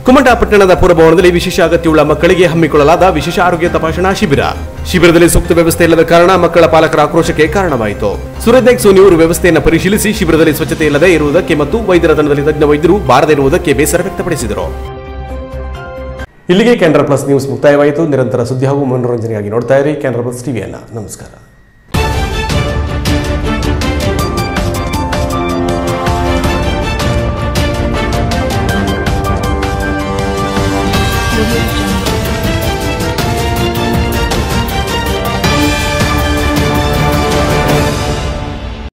ಕುಮಟಾ ಪಟ್ಟಣದ ಪುರಭವನದಲ್ಲಿ ವಿಶೇಷ ಅಗತ್ಯವುಳ್ಳ ಮಕ್ಕಳಿಗೆ ಹಮ್ಮಿಕೊಳ್ಳಲಾದ ವಿಶೇಷ ಆರೋಗ್ಯ ತಪಾಸಣಾ ಶಿಬಿರ. ಶಿಬಿರದಲ್ಲಿ ಸೂಕ್ತ ವ್ಯವಸ್ಥೆ ಇಲ್ಲದ ಕಾರಣ ಮಕ್ಕಳ ಪಾಲಕರ ಆಕ್ರೋಶಕ್ಕೆ ಕಾರಣವಾಯಿತು. ಸೂರಜ್ ನಾಯ್ಕ್ ಸೋನಿಯವರು ವ್ಯವಸ್ಥೆಯನ್ನು ಪರಿಶೀಲಿಸಿ ಶಿಬಿರದಲ್ಲಿ ಸ್ವಚ್ಛತೆ ಇಲ್ಲದೆ ಇರುವುದಕ್ಕೆ ಮತ್ತು ವೈದ್ಯರ ತಂಡದಲ್ಲಿ ತಜ್ಞ ವೈದ್ಯರು ಬಾರದೇ ಇರುವುದಕ್ಕೆ ಬೇಸರ ವ್ಯಕ್ತಪಡಿಸಿದರು. ಇಲ್ಲಿಗೆ ಕೆನರಾ ಪ್ಲಸ್ ನ್ಯೂಸ್ ಮುಕ್ತಾಯವಾಯಿತು. ನಿರಂತರ ಸುದ್ದಿ ಹಾಗೂ ಮನೋರಂಜನೆಗಾಗಿ ನೋಡ್ತಾ ಇರಿ ಕೆನರಾ ಪ್ಲಸ್ ಟಿವಿಯನ್ನ. ನಮಸ್ಕಾರ.